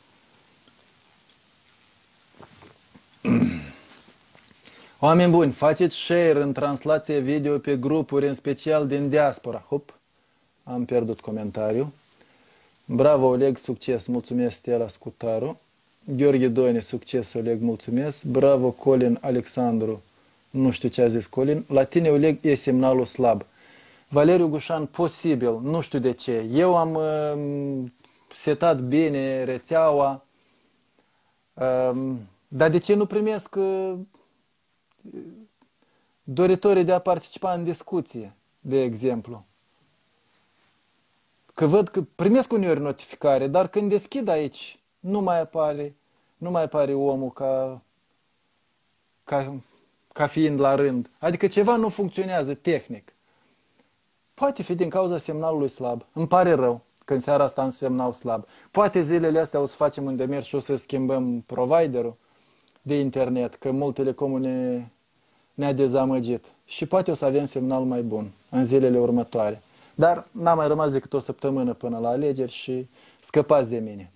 Oameni buni, faceți share în translație video pe grupuri, în special din diaspora. Hop, am pierdut comentariu. Bravo, Oleg, succes, mulțumesc, Stella Scutaru. Gheorghe Doine, succes, Oleg, mulțumesc. Bravo, Colin Alexandru, nu știu ce a zis Colin. La tine, Oleg, e semnalul slab. Valeriu Gușan, posibil, nu știu de ce. Eu am uh, setat bine rețeaua, uh, dar de ce nu primesc uh, doritorii de a participa în discuție? de exemplu. Că văd că primesc uneori notificare, dar când deschid aici, nu mai apare, nu mai apare omul ca, ca, ca fiind la rând. Adică ceva nu funcționează tehnic. Poate fi din cauza semnalului slab. Îmi pare rău că în seara asta am semnal slab. Poate zilele astea o să facem un demers și o să schimbăm providerul de internet, că mult telecomul ne, ne-a dezamăgit. Și poate o să avem semnal mai bun în zilele următoare. Dar n-a mai rămas decât o săptămână până la alegeri și scăpați de mine.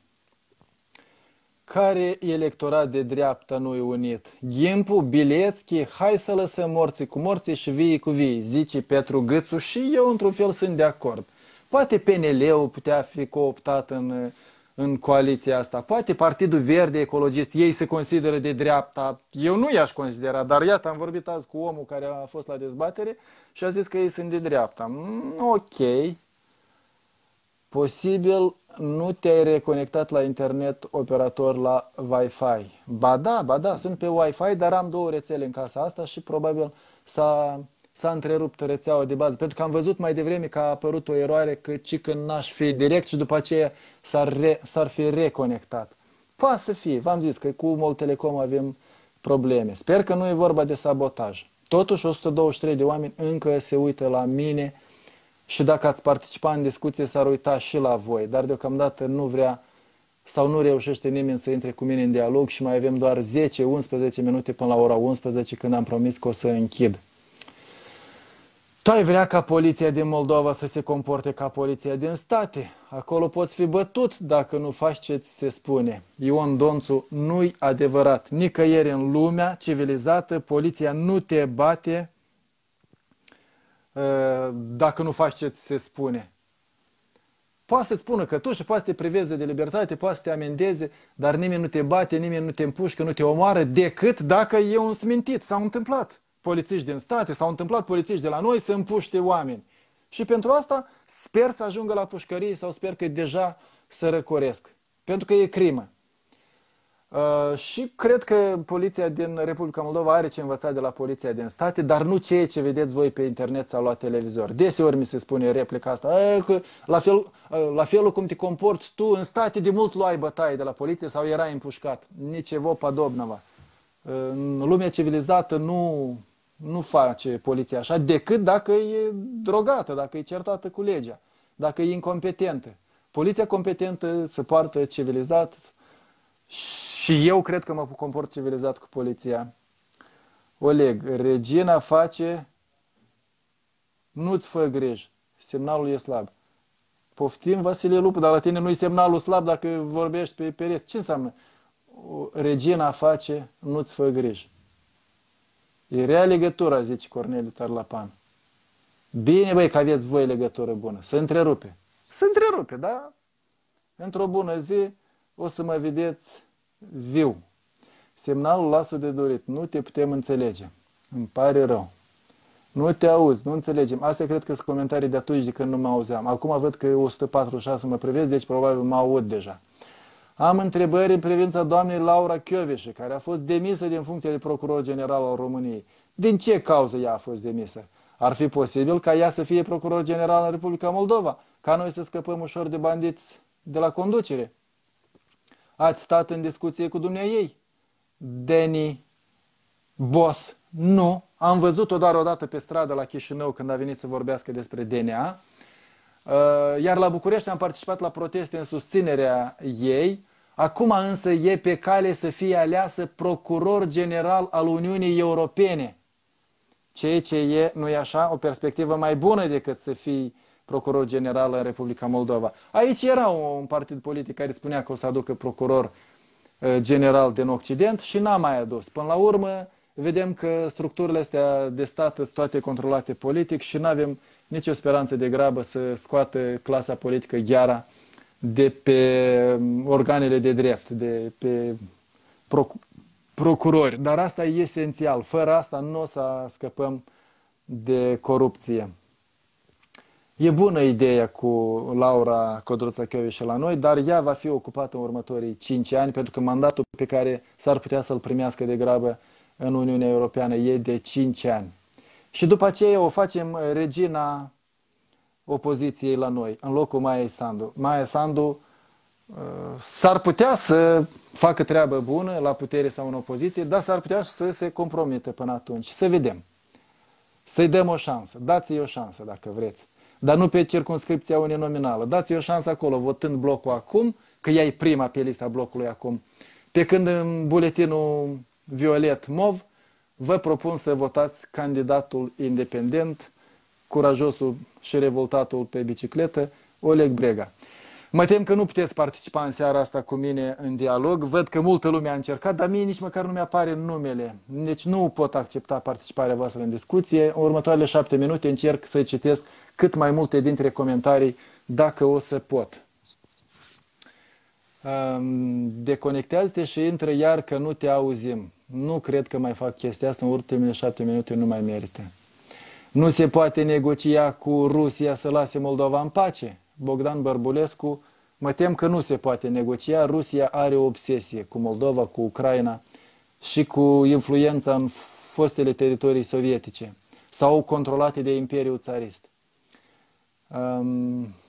Care electorat de dreapta nu-i unit? Ghimpu, Bilețchi, hai să lăsăm morții cu morții și vii cu vii, zice Petru Gâțu și eu într-un fel sunt de acord. Poate P N L-ul putea fi cooptat în, în coaliția asta, poate Partidul Verde Ecologist, ei se consideră de dreapta, eu nu i-aș considera, dar iată, am vorbit azi cu omul care a fost la dezbatere și a zis că ei sunt de dreapta. Mm, ok, posibil nu te-ai reconectat la internet operator la Wi-Fi. Ba da, ba da, sunt pe Wi-Fi, dar am două rețele în casa asta și probabil s-a... s-a întrerupt rețeaua de bază, pentru că am văzut mai devreme că a apărut o eroare că ci când n-aș fi direct și după aceea s-ar, re, s-ar fi reconectat. Poate să fie, v-am zis că cu Moltelecom avem probleme. Sper că nu e vorba de sabotaj. Totuși o sută douăzeci și trei de oameni încă se uită la mine și dacă ați participat în discuție s-ar uita și la voi, dar deocamdată nu vrea sau nu reușește nimeni să intre cu mine în dialog și mai avem doar zece unsprezece minute până la ora unsprezece când am promis că o să închid. Tu ai vrea ca poliția din Moldova să se comporte ca poliția din state. Acolo poți fi bătut dacă nu faci ce ți se spune. Ion Donțu, nu-i adevărat. Nicăieri în lumea civilizată poliția nu te bate uh, dacă nu faci ce ți se spune. Poate să-ți spună că tu și poate să te priveze de libertate, poate să te amendeze, dar nimeni nu te bate, nimeni nu te împușcă, nu te omoară, decât dacă e un smintit. S-a întâmplat. Polițiști din state, s-au întâmplat polițiști de la noi să împuște oameni. Și pentru asta sper să ajungă la pușcărie sau sper că deja să răcoresc. Pentru că e crimă. Uh, și cred că poliția din Republica Moldova are ce învăța de la poliția din state, dar nu ceea ce vedeți voi pe internet sau la televizor. Deseori mi se spune replica asta, că la, fel, la felul cum te comporți tu în state de mult luai bătaie de la poliție sau erai împușcat. Nici evo padobnava. În lumea civilizată nu... nu face poliția așa, decât dacă e drogată, dacă e certată cu legea, dacă e incompetentă. Poliția competentă se poartă civilizat și eu cred că mă comport civilizat cu poliția. Oleg, Regina face, nu-ți fă griji, semnalul e slab. Poftim, Vasile Lupu, dar la tine nu-i semnalul slab dacă vorbești pe pereți. Ce înseamnă? Regina face, nu-ți fă griji. E rea legătura, zice Corneliu Tarlapan. Bine, băi, că aveți voi legătură bună. Se întrerupe. Se întrerupe, da? Într-o bună zi o să mă vedeți viu. Semnalul lasă de dorit. Nu te putem înțelege. Îmi pare rău. Nu te auzi, nu înțelegem. Astea cred că sunt comentarii de atunci de când nu mă auzeam. Acum văd că e o sută patruzeci și șase mă privesc, deci probabil mă aud deja. Am întrebări în privința doamnei Laura Kövesi, care a fost demisă din funcția de procuror general al României. Din ce cauză ea a fost demisă? Ar fi posibil ca ea să fie procuror general în Republica Moldova, ca noi să scăpăm ușor de bandiți de la conducere? Ați stat în discuție cu dumneaei? Deni Boss. Nu. Am văzut-o doar o dată pe stradă la Chișinău când a venit să vorbească despre D N A. Iar la București am participat la proteste în susținerea ei. Acum însă e pe cale să fie aleasă procuror general al Uniunii Europene. Ceea ce e, nu e așa, o perspectivă mai bună decât să fii procuror general în Republica Moldova. Aici era un partid politic care spunea că o să aducă procuror general din Occident și n-a mai adus. Până la urmă, vedem că structurile astea de stat sunt toate controlate politic și nu avem nicio speranță de grabă să scoată clasa politică gheara de pe organele de drept, de pe procurori. Dar asta e esențial. Fără asta nu o să scăpăm de corupție. E bună ideea cu Laura Codruța Kövesi la noi, dar ea va fi ocupată în următorii cinci ani, pentru că mandatul pe care s-ar putea să-l primească de grabă în Uniunea Europeană e de cinci ani. Și după aceea o facem regina opoziției la noi, în locul Maiei Sandu. Maia Sandu s-ar putea să facă treabă bună la putere sau în opoziție, dar s-ar putea să se compromite până atunci. Să vedem. Să-i dăm o șansă. Dați-i o șansă dacă vreți. Dar nu pe circumscripția uninominală. Dați-i o șansă acolo, votând blocul acum, că ea e prima pe lista blocului acum. Pe când în buletinul violet mov, vă propun să votați candidatul independent, curajosul și revoltatul pe bicicletă, Oleg Brega. Mă tem că nu puteți participa în seara asta cu mine în dialog. Văd că multă lume a încercat, dar mie nici măcar nu mi-apare numele. Deci nu pot accepta participarea voastră în discuție. În următoarele șapte minute încerc să citesc cât mai multe dintre comentarii, dacă o să pot. Deconectează-te și intră iar că nu te auzim. Nu cred că mai fac chestia asta, în ultimele șapte minute nu mai merită. Nu se poate negocia cu Rusia să lase Moldova în pace? Bogdan Bărbulescu, mă tem că nu se poate negocia. Rusia are o obsesie cu Moldova, cu Ucraina și cu influența în fostele teritorii sovietice sau controlate de Imperiul Țarist. Um,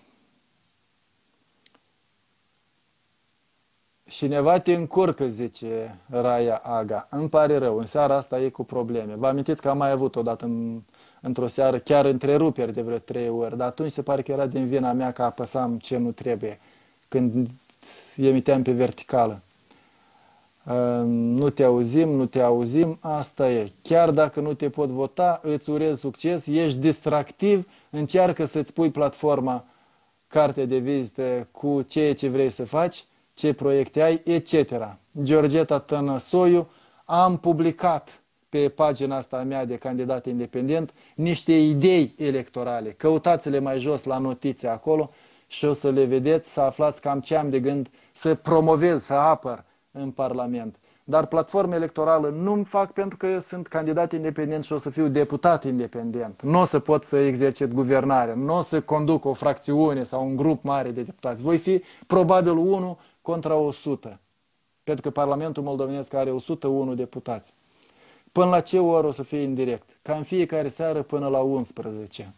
Cineva te încurcă, zice Raia Aga. Îmi pare rău, în seara asta e cu probleme. Vă amintiți că am mai avut odată în, într-o seară chiar întreruperi de vreo trei ori, dar atunci se pare că era din vina mea că apăsam ce nu trebuie, când emiteam pe verticală. Nu te auzim, nu te auzim, asta e. Chiar dacă nu te pot vota, îți urez succes, ești distractiv, încearcă să-ți pui platforma, carte de vizită cu ceea ce vrei să faci, ce proiecte ai, et cetera. Georgeta Tănăsoiu, am publicat pe pagina asta a mea de candidat independent niște idei electorale. Căutați-le mai jos la notițe acolo și o să le vedeți, să aflați cam ce am de gând să promovez, să apăr în Parlament. Dar platforma electorală nu-mi fac pentru că sunt candidat independent și o să fiu deputat independent. Nu o să pot să exercit guvernarea, nu o să conduc o fracțiune sau un grup mare de deputați. Voi fi probabil unu contra o sută, pentru că Parlamentul moldovenesc are o sută unu deputați. Până la ce oră o să fie indirect? Ca în fiecare seară până la unsprezece.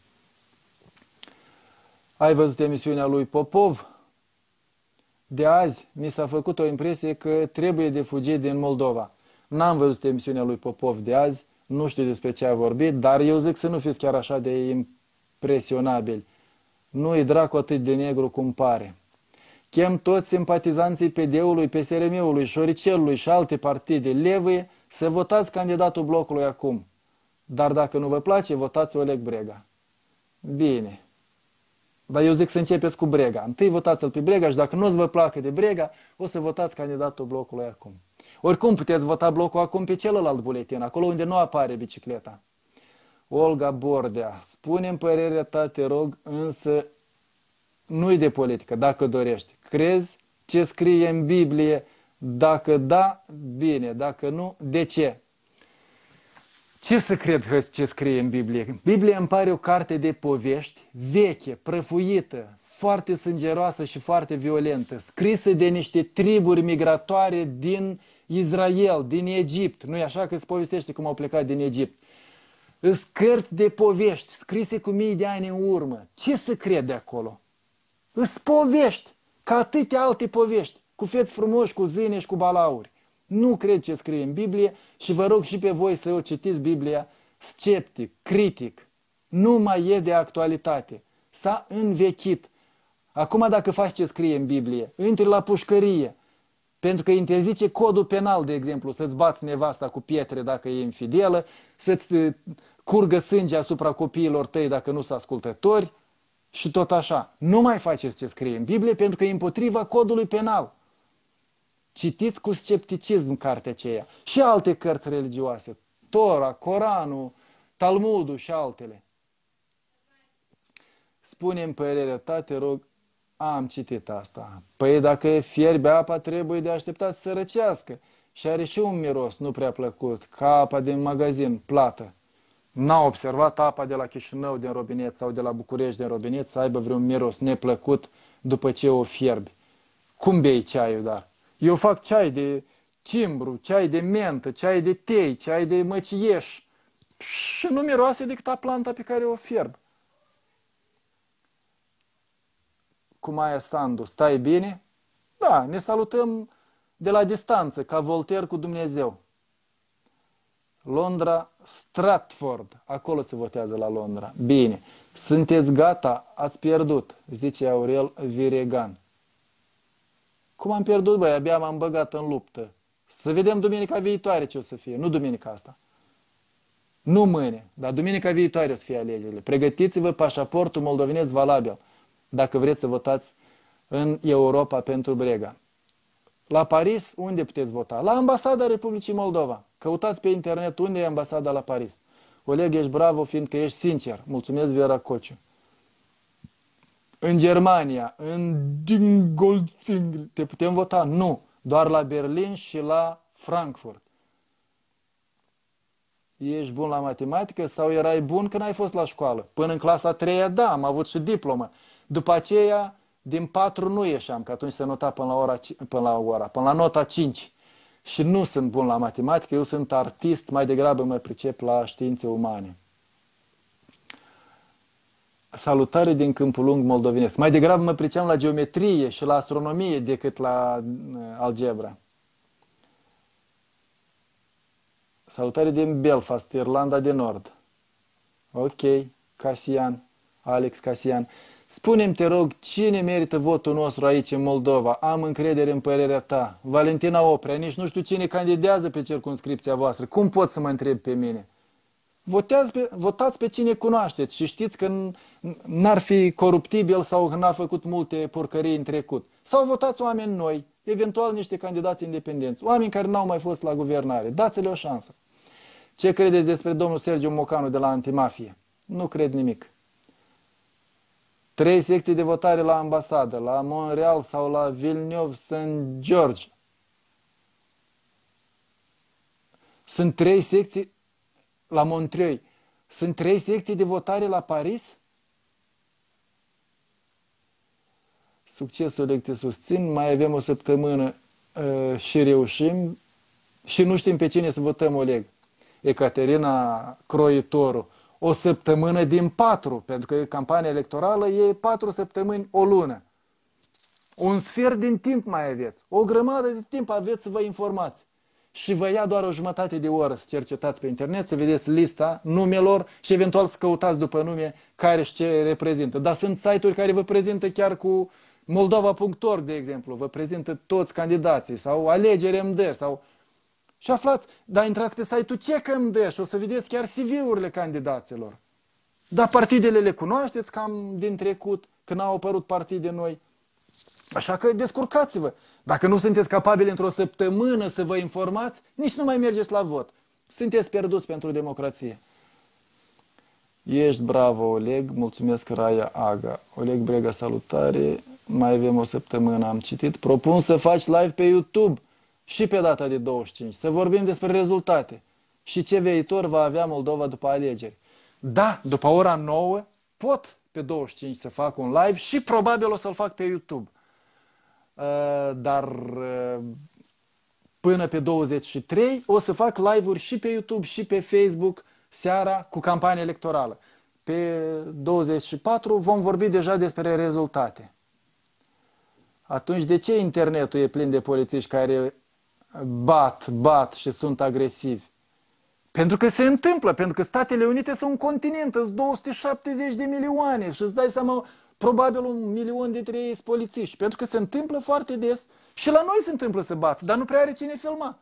Ai văzut emisiunea lui Popov? De azi mi s-a făcut o impresie că trebuie de fugit din Moldova. N-am văzut emisiunea lui Popov de azi, nu știu despre ce a vorbit, dar eu zic să nu fiți chiar așa de impresionabili. Nu e dracu atât de negru cum pare. Chem toți simpatizanții P D-ului, P S R M-ului, Șoricelului și alte partide levăie să votați candidatul blocului acum. Dar dacă nu vă place, votați Oleg Brega. Bine. Dar eu zic să începeți cu Brega. Întâi votați-l pe Brega și dacă nu-ți vă placă de Brega, o să votați candidatul blocului acum. Oricum puteți vota blocul acum pe celălalt buletin, acolo unde nu apare bicicleta. Olga Bordea, spune-mi părerea ta, te rog, însă nu-i de politică, dacă dorești. Crezi ce scrie în Biblie? Dacă da, bine, dacă nu, de ce? Ce să cred ce scrie în Biblie? Biblia îmi pare o carte de povești veche, prăfuită, foarte sângeroasă și foarte violentă, scrisă de niște triburi migratoare din Israel, din Egipt. Nu-i așa că se povestește cum au plecat din Egipt? Îs cărți de povești, scrise cu mii de ani în urmă. Ce să cred de acolo? Îs povești, ca atâtea alte povești, cu feți frumoși, cu zâne și cu balauri. Nu cred ce scrie în Biblie și vă rog și pe voi să o citiți Biblia sceptic, critic. Nu mai e de actualitate. S-a învechit. Acum dacă faci ce scrie în Biblie, intri la pușcărie, pentru că interzice codul penal, de exemplu, să-ți bați nevasta cu pietre dacă e infidelă, să-ți curgă sânge asupra copiilor tăi dacă nu sunt ascultători și tot așa. Nu mai faceți ce scrie în Biblie pentru că e împotriva codului penal. Citiți cu scepticism cartea aceea și alte cărți religioase, Tora, Coranul, Talmudul și altele. Spune-mi părerea ta, te rog, am citit asta. Păi dacă fierbe apa, trebuie de așteptat să răcească și are și un miros nu prea plăcut, ca apa din magazin, plată. N-a observat apa de la Chișinău din robinet sau de la București din robinet să aibă vreun miros neplăcut după ce o fierbi. Cum bei ceaiul, dar? Eu fac ceai de cimbru, ceai de mentă, ceai de tei, ceai de măcieș. și nu miroase decât a planta pe care o fierb. Cu Maia Sandu, stai bine? Da, ne salutăm de la distanță, ca Voltaire cu Dumnezeu. Londra, Stratford, acolo se votează la Londra. Bine, sunteți gata? Ați pierdut, zice Aurel Viregan. Cum am pierdut, băi? Abia m-am băgat în luptă. Să vedem duminica viitoare ce o să fie, nu duminica asta. Nu mâine, dar duminica viitoare o să fie alegerile. Pregătiți-vă pașaportul moldovenesc valabil, dacă vreți să votați în Europa pentru Brega. La Paris, unde puteți vota? La Ambasada Republicii Moldova. Căutați pe internet unde e ambasada la Paris. Oleg, ești bravo, fiindcă ești sincer. Mulțumesc, Vera Cociu. În Germania, în Dingolfing, te putem vota? Nu. Doar la Berlin și la Frankfurt. Ești bun la matematică sau erai bun când ai fost la școală? Până în clasa a treia, da, am avut și diplomă. După aceea, din patru nu ieșeam, că atunci se nota până la, ora, până la ora, până la nota cinci. Și nu sunt bun la matematică, eu sunt artist, mai degrabă mă pricep la științe umane. Salutare din Câmpul Lung moldovenesc. Mai degrabă mă priceam la geometrie și la astronomie decât la algebra. Salutare din Belfast, Irlanda de Nord. Ok, Casian, Alex Casian. Spune-mi, te rog, cine merită votul nostru aici în Moldova? Am încredere în părerea ta. Valentina Oprea, nici nu știu cine candidează pe circumscripția voastră. Cum poți să mă întrebi pe mine? Voteați pe, votați pe cine cunoașteți și știți că n-ar fi coruptibil sau că n-a făcut multe porcării în trecut. Sau votați oameni noi, eventual niște candidați independenți, oameni care n-au mai fost la guvernare. Dați-le o șansă. Ce credeți despre domnul Sergiu Mocanu de la Antimafie? Nu cred nimic. Trei secții de votare la ambasadă, la Montreal sau la Villeneuve-Saint George. Sunt trei secții la Montreuil. Sunt trei secții de votare la Paris? Succesul, Oleg, te susțin. Mai avem o săptămână uh, și reușim. Și nu știm pe cine să votăm, Oleg. Ecaterina Croitoru. O săptămână din patru, pentru că campania electorală e patru săptămâni, o lună. Un sfert din timp mai aveți. O grămadă de timp aveți să vă informați. Și vă ia doar o jumătate de oră să cercetați pe internet, să vedeți lista numelor și eventual să căutați după nume care și ce reprezintă. Dar sunt site-uri care vă prezintă chiar cu moldova punct org, de exemplu. Vă prezintă toți candidații sau alegeri M D sau... Și aflați, dar intrați pe site-ul Check M D și o să vedeți chiar C V-urile candidaților. Dar partidele le cunoașteți cam din trecut, când au apărut partide noi. Așa că descurcați-vă. Dacă nu sunteți capabili într-o săptămână să vă informați, nici nu mai mergeți la vot. Sunteți pierduți pentru democrație. Ești bravo, Oleg. Mulțumesc, Raia Aga. Oleg Brega, salutare. Mai avem o săptămână, am citit. Propun să faci live pe YouTube și pe data de douăzeci și cinci. Să vorbim despre rezultate și ce viitor va avea Moldova după alegeri. Da, după ora nouă pot pe douăzeci și cinci să fac un live și probabil o să-l fac pe YouTube. Dar până pe douăzeci și trei o să fac live-uri și pe YouTube și pe Facebook seara cu campanie electorală. Pe douăzeci și patru vom vorbi deja despre rezultate. Atunci de ce internetul e plin de polițiști care bat, bat și sunt agresivi? Pentru că se întâmplă, pentru că Statele Unite sunt un continent, sunt două sute șaptezeci de milioane și îți dai seama, probabil un milion dintre ei sunt polițiști. Pentru că se întâmplă foarte des și la noi se întâmplă să bat, dar nu prea are cine filma.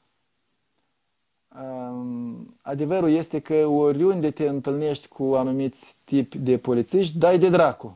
Adevărul este că oriunde te întâlnești cu anumiți tipi de polițiști, dai de dracu.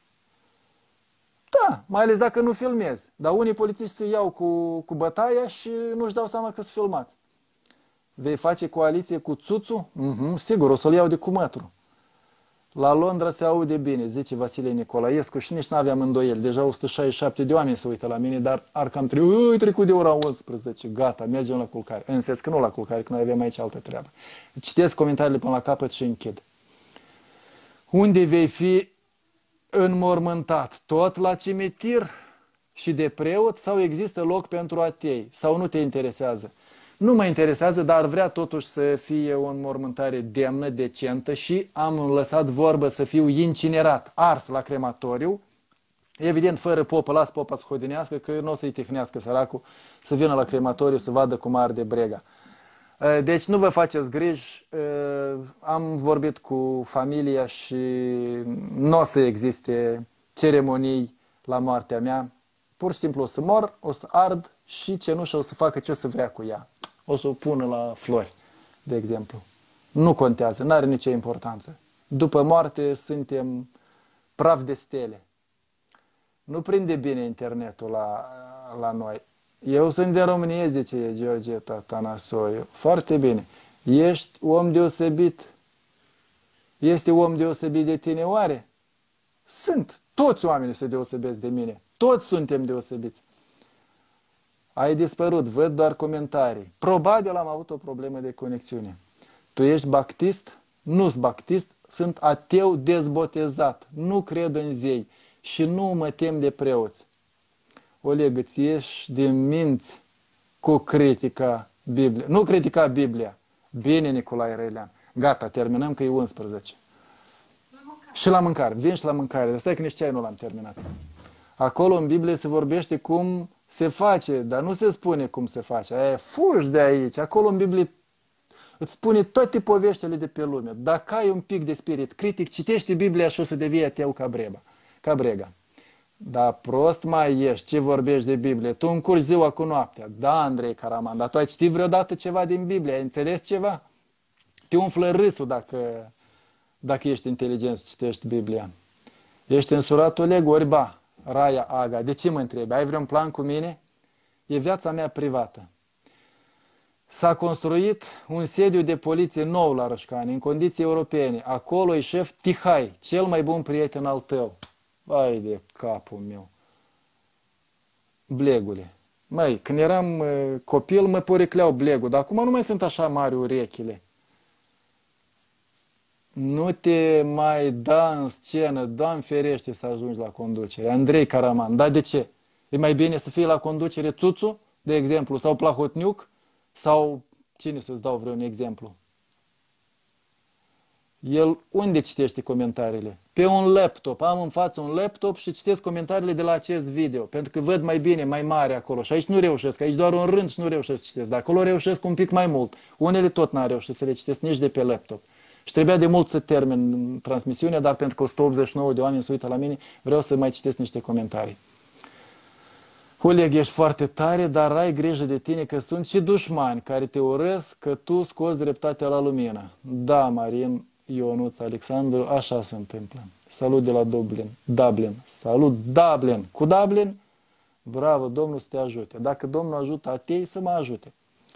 Da, mai ales dacă nu filmezi. Dar unii polițiști se iau cu, cu bătaia și nu-și dau seama că sunt filmați. Vei face coaliție cu Țuțu? Mm-hmm, sigur, o să-l iau de cumătru. La Londra se aude bine, zice Vasile Nicolaescu și nici n-aveam îndoieli. Deja o sută șaizeci și șapte de oameni se uită la mine, dar ar cam trebui, trecut de ora unsprezece, gata, mergem la culcare. În sens că nu la culcare, că noi avem aici altă treabă. Citesc comentariile până la capăt și închid. Unde vei fi înmormântat? Tot la cimitir și de preot sau există loc pentru atei? Sau nu te interesează? Nu mă interesează, dar ar vrea totuși să fie o înmormântare demnă, decentă și am lăsat vorbă să fiu incinerat, ars la crematoriu. Evident, fără popă, las popa să hodinească, că nu o să-i tihnească săracul să vină la crematoriu să vadă cum arde brega. Deci nu vă faceți griji, am vorbit cu familia și nu o să existe ceremonii la moartea mea. Pur și simplu o să mor, o să ard și cenușa o să facă ce o să vrea cu ea. O să o pună la flori, de exemplu. Nu contează, nu are nicio importanță. După moarte suntem praf de stele. Nu prinde bine internetul la, la noi. Eu sunt de România, zice George Tătănăsoiu. Foarte bine. Ești om deosebit. Este om deosebit de tine, oare? Sunt. Toți oamenii se deosebesc de mine. Toți suntem deosebiți. Ai dispărut, văd doar comentarii. Probabil am avut o problemă de conexiune. Tu ești baptist? Nu-s baptist, sunt ateu dezbotezat. Nu cred în zei și nu mă tem de preoți. Oleg, îți ieși din minți cu critica Bibliei. Nu critica Biblia. Bine, Nicolae Răilean. Gata, terminăm că e unsprezece. Și la mâncare. Vin și la mâncare. Dar stai că nici ceai nu l-am terminat. Acolo în Biblie se vorbește cum se face, dar nu se spune cum se face. Aia, fugi de aici. Acolo în Biblie îți spune toate poveștile de pe lume. Dacă ai un pic de spirit critic, citește Biblia și o să devii ateu ca brega. Ca brega. Dar prost mai ești, ce vorbești de Biblie? Tu încurci ziua cu noaptea. Da, Andrei Caraman, dar tu ai citit vreodată ceva din Biblie? Ai înțeles ceva? Te umflă râsul dacă, dacă ești inteligent să citești Biblia. Ești însurat Oleg Orba, Raia Aga. De ce mă întrebi? Ai vreun plan cu mine? E viața mea privată. S-a construit un sediu de poliție nou la Rășcani, în condiții europene. Acolo e șef Tihai, cel mai bun prieten al tău. Vai de capul meu. Blegule. Măi, când eram uh, copil mă porecleau blegul, dar acum nu mai sunt așa mari urechile. Nu te mai da în scenă, Doamne ferește să ajungi la conducere. Andrei Caraman, dar de ce? E mai bine să fii la conducere Țuțu, de exemplu, sau Plahotniuc, sau cine să-ți dau vreun exemplu? El unde citește comentariile? Pe un laptop. Am în față un laptop și citesc comentariile de la acest video. Pentru că văd mai bine, mai mare acolo. Și aici nu reușesc. Aici doar un rând și nu reușesc să citesc. Dar acolo reușesc un pic mai mult. Unele tot n-am reușit să le citesc nici de pe laptop. Și trebuia de mult să termin transmisiunea, dar pentru că o sută optzeci și nouă de oameni se uită la mine, vreau să mai citesc niște comentarii. Oleg, ești foarte tare, dar ai grijă de tine că sunt și dușmani care te urăsc că tu scoți dreptatea la lumină. Da, Marin Ionuț Alexandru, așa se întâmplă. Salut de la Dublin. Dublin. Salut, Dublin. Cu Dublin? Bravo, Domnul să te ajute. Dacă Domnul ajută atei, să mă ajute.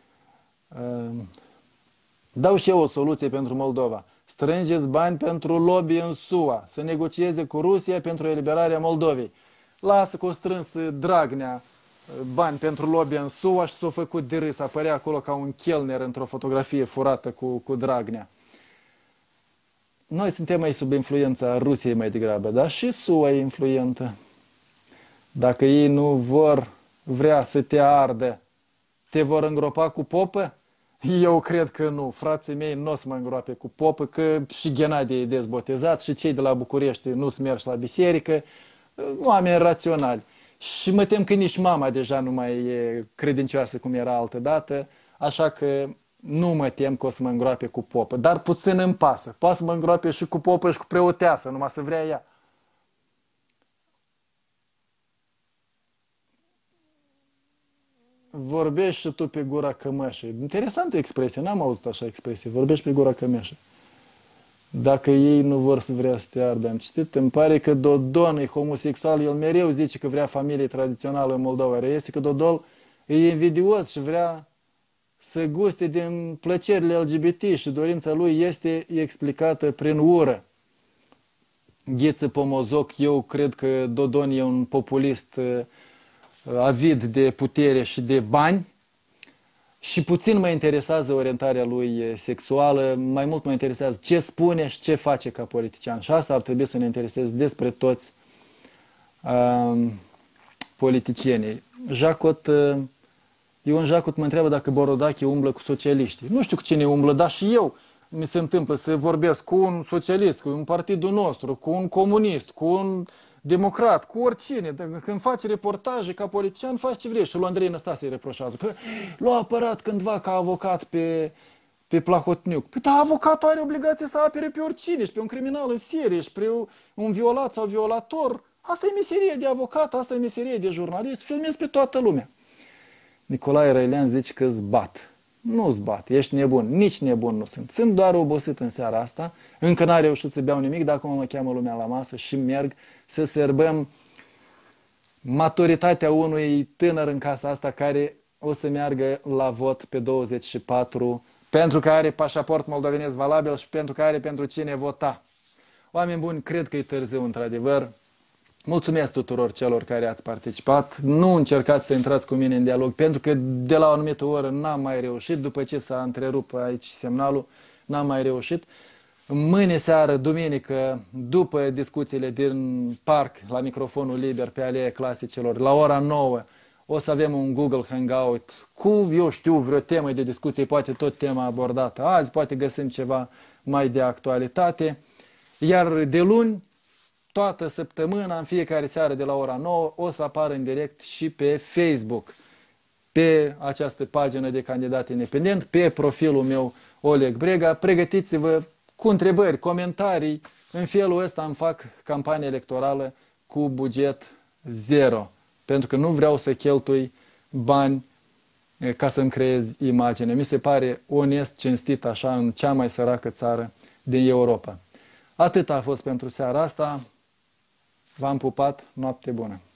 Dau și eu o soluție pentru Moldova. Strângeți bani pentru lobby în S U A, să negocieze cu Rusia pentru eliberarea Moldovei. Lasă că o strâns Dragnea bani pentru lobby în S U A și s-a făcut de râs. Apărea acolo ca un chelner într-o fotografie furată cu, cu Dragnea. Noi suntem mai sub influența Rusiei mai degrabă, dar și S U A e influentă. Dacă ei nu vor vrea să te ardă, te vor îngropa cu popă? Eu cred că nu. Frații mei nu o să mă îngroape cu popă, că și Ghenadie e dezbotezat și cei de la București nu se merg la biserică, oameni raționali. Și mă tem că nici mama deja nu mai e credincioasă cum era altădată, așa că nu mă tem că o să mă îngroape cu popă, dar puțin îmi pasă. Poate să mă îngroape și cu popă și cu preoteasă, numai să vrea ea. Vorbești și tu pe gura cămășei. Interesantă expresie, n-am auzit așa expresie. Vorbești pe gura cămășei. Dacă ei nu vor să vrea să te ardă, am citit, îmi pare că Dodon e homosexual, el mereu zice că vrea familie tradițională în Moldova. Reiese că Dodon e invidios și vrea să guste din plăcerile L G B T și dorința lui este explicată prin ură. Gheță Pomozoc, eu cred că Dodon e un populist avid de putere și de bani și puțin mă interesează orientarea lui sexuală, mai mult mă interesează ce spune și ce face ca politician. Și asta ar trebui să ne intereseze despre toți uh, politicienii. Jacot uh, Ion Jacut mă întreabă dacă Borodache umblă cu socialiștii. Nu știu cu cine umblă, dar și eu mi se întâmplă să vorbesc cu un socialist, cu un partidul nostru, cu un comunist, cu un democrat, cu oricine. Când faci reportaje ca politician, faci ce vrei. Și lui Andrei Năstase îi reproșează că l-a apărat cândva ca avocat pe, pe Plahotniuc. Păi da, avocatul are obligație să apere pe oricine și pe un criminal în serie și pe un violat sau violator. Asta e meserie de avocat, asta e meserie de jurnalist, filmezi pe toată lumea. Nicolae Răilean zice că îți bat. Nu-ți bat, ești nebun, nici nebun nu sunt. Sunt doar obosit în seara asta, încă n-am reușit să beau nimic, dar acum mă cheamă lumea la masă și merg să sărbăm maturitatea unui tânăr în casa asta care o să meargă la vot pe douăzeci și patru, pentru că are pașaport moldovenesc valabil și pentru că are pentru cine vota. Oameni buni, cred că e târziu într-adevăr. Mulțumesc tuturor celor care ați participat. Nu încercați să intrați cu mine în dialog, pentru că de la o anumită oră n-am mai reușit. După ce s-a întrerupt aici semnalul, n-am mai reușit. Mâine seară, duminică, după discuțiile din parc, la microfonul liber pe Aleea Clasicelor, la ora nouă, o să avem un Google Hangout cu, eu știu, vreo temă de discuție, poate tot tema abordată azi, poate găsim ceva mai de actualitate. Iar de luni, toată săptămâna, în fiecare seară de la ora nouă, o să apară în direct și pe Facebook, pe această pagină de candidat independent, pe profilul meu Oleg Brega. Pregătiți-vă cu întrebări, comentarii. În felul ăsta îmi fac campanie electorală cu buget zero, pentru că nu vreau să cheltui bani ca să-mi creez imagine. Mi se pare onest, cinstit așa, în cea mai săracă țară din Europa. Atât a fost pentru seara asta. V-am pupat, noapte bună!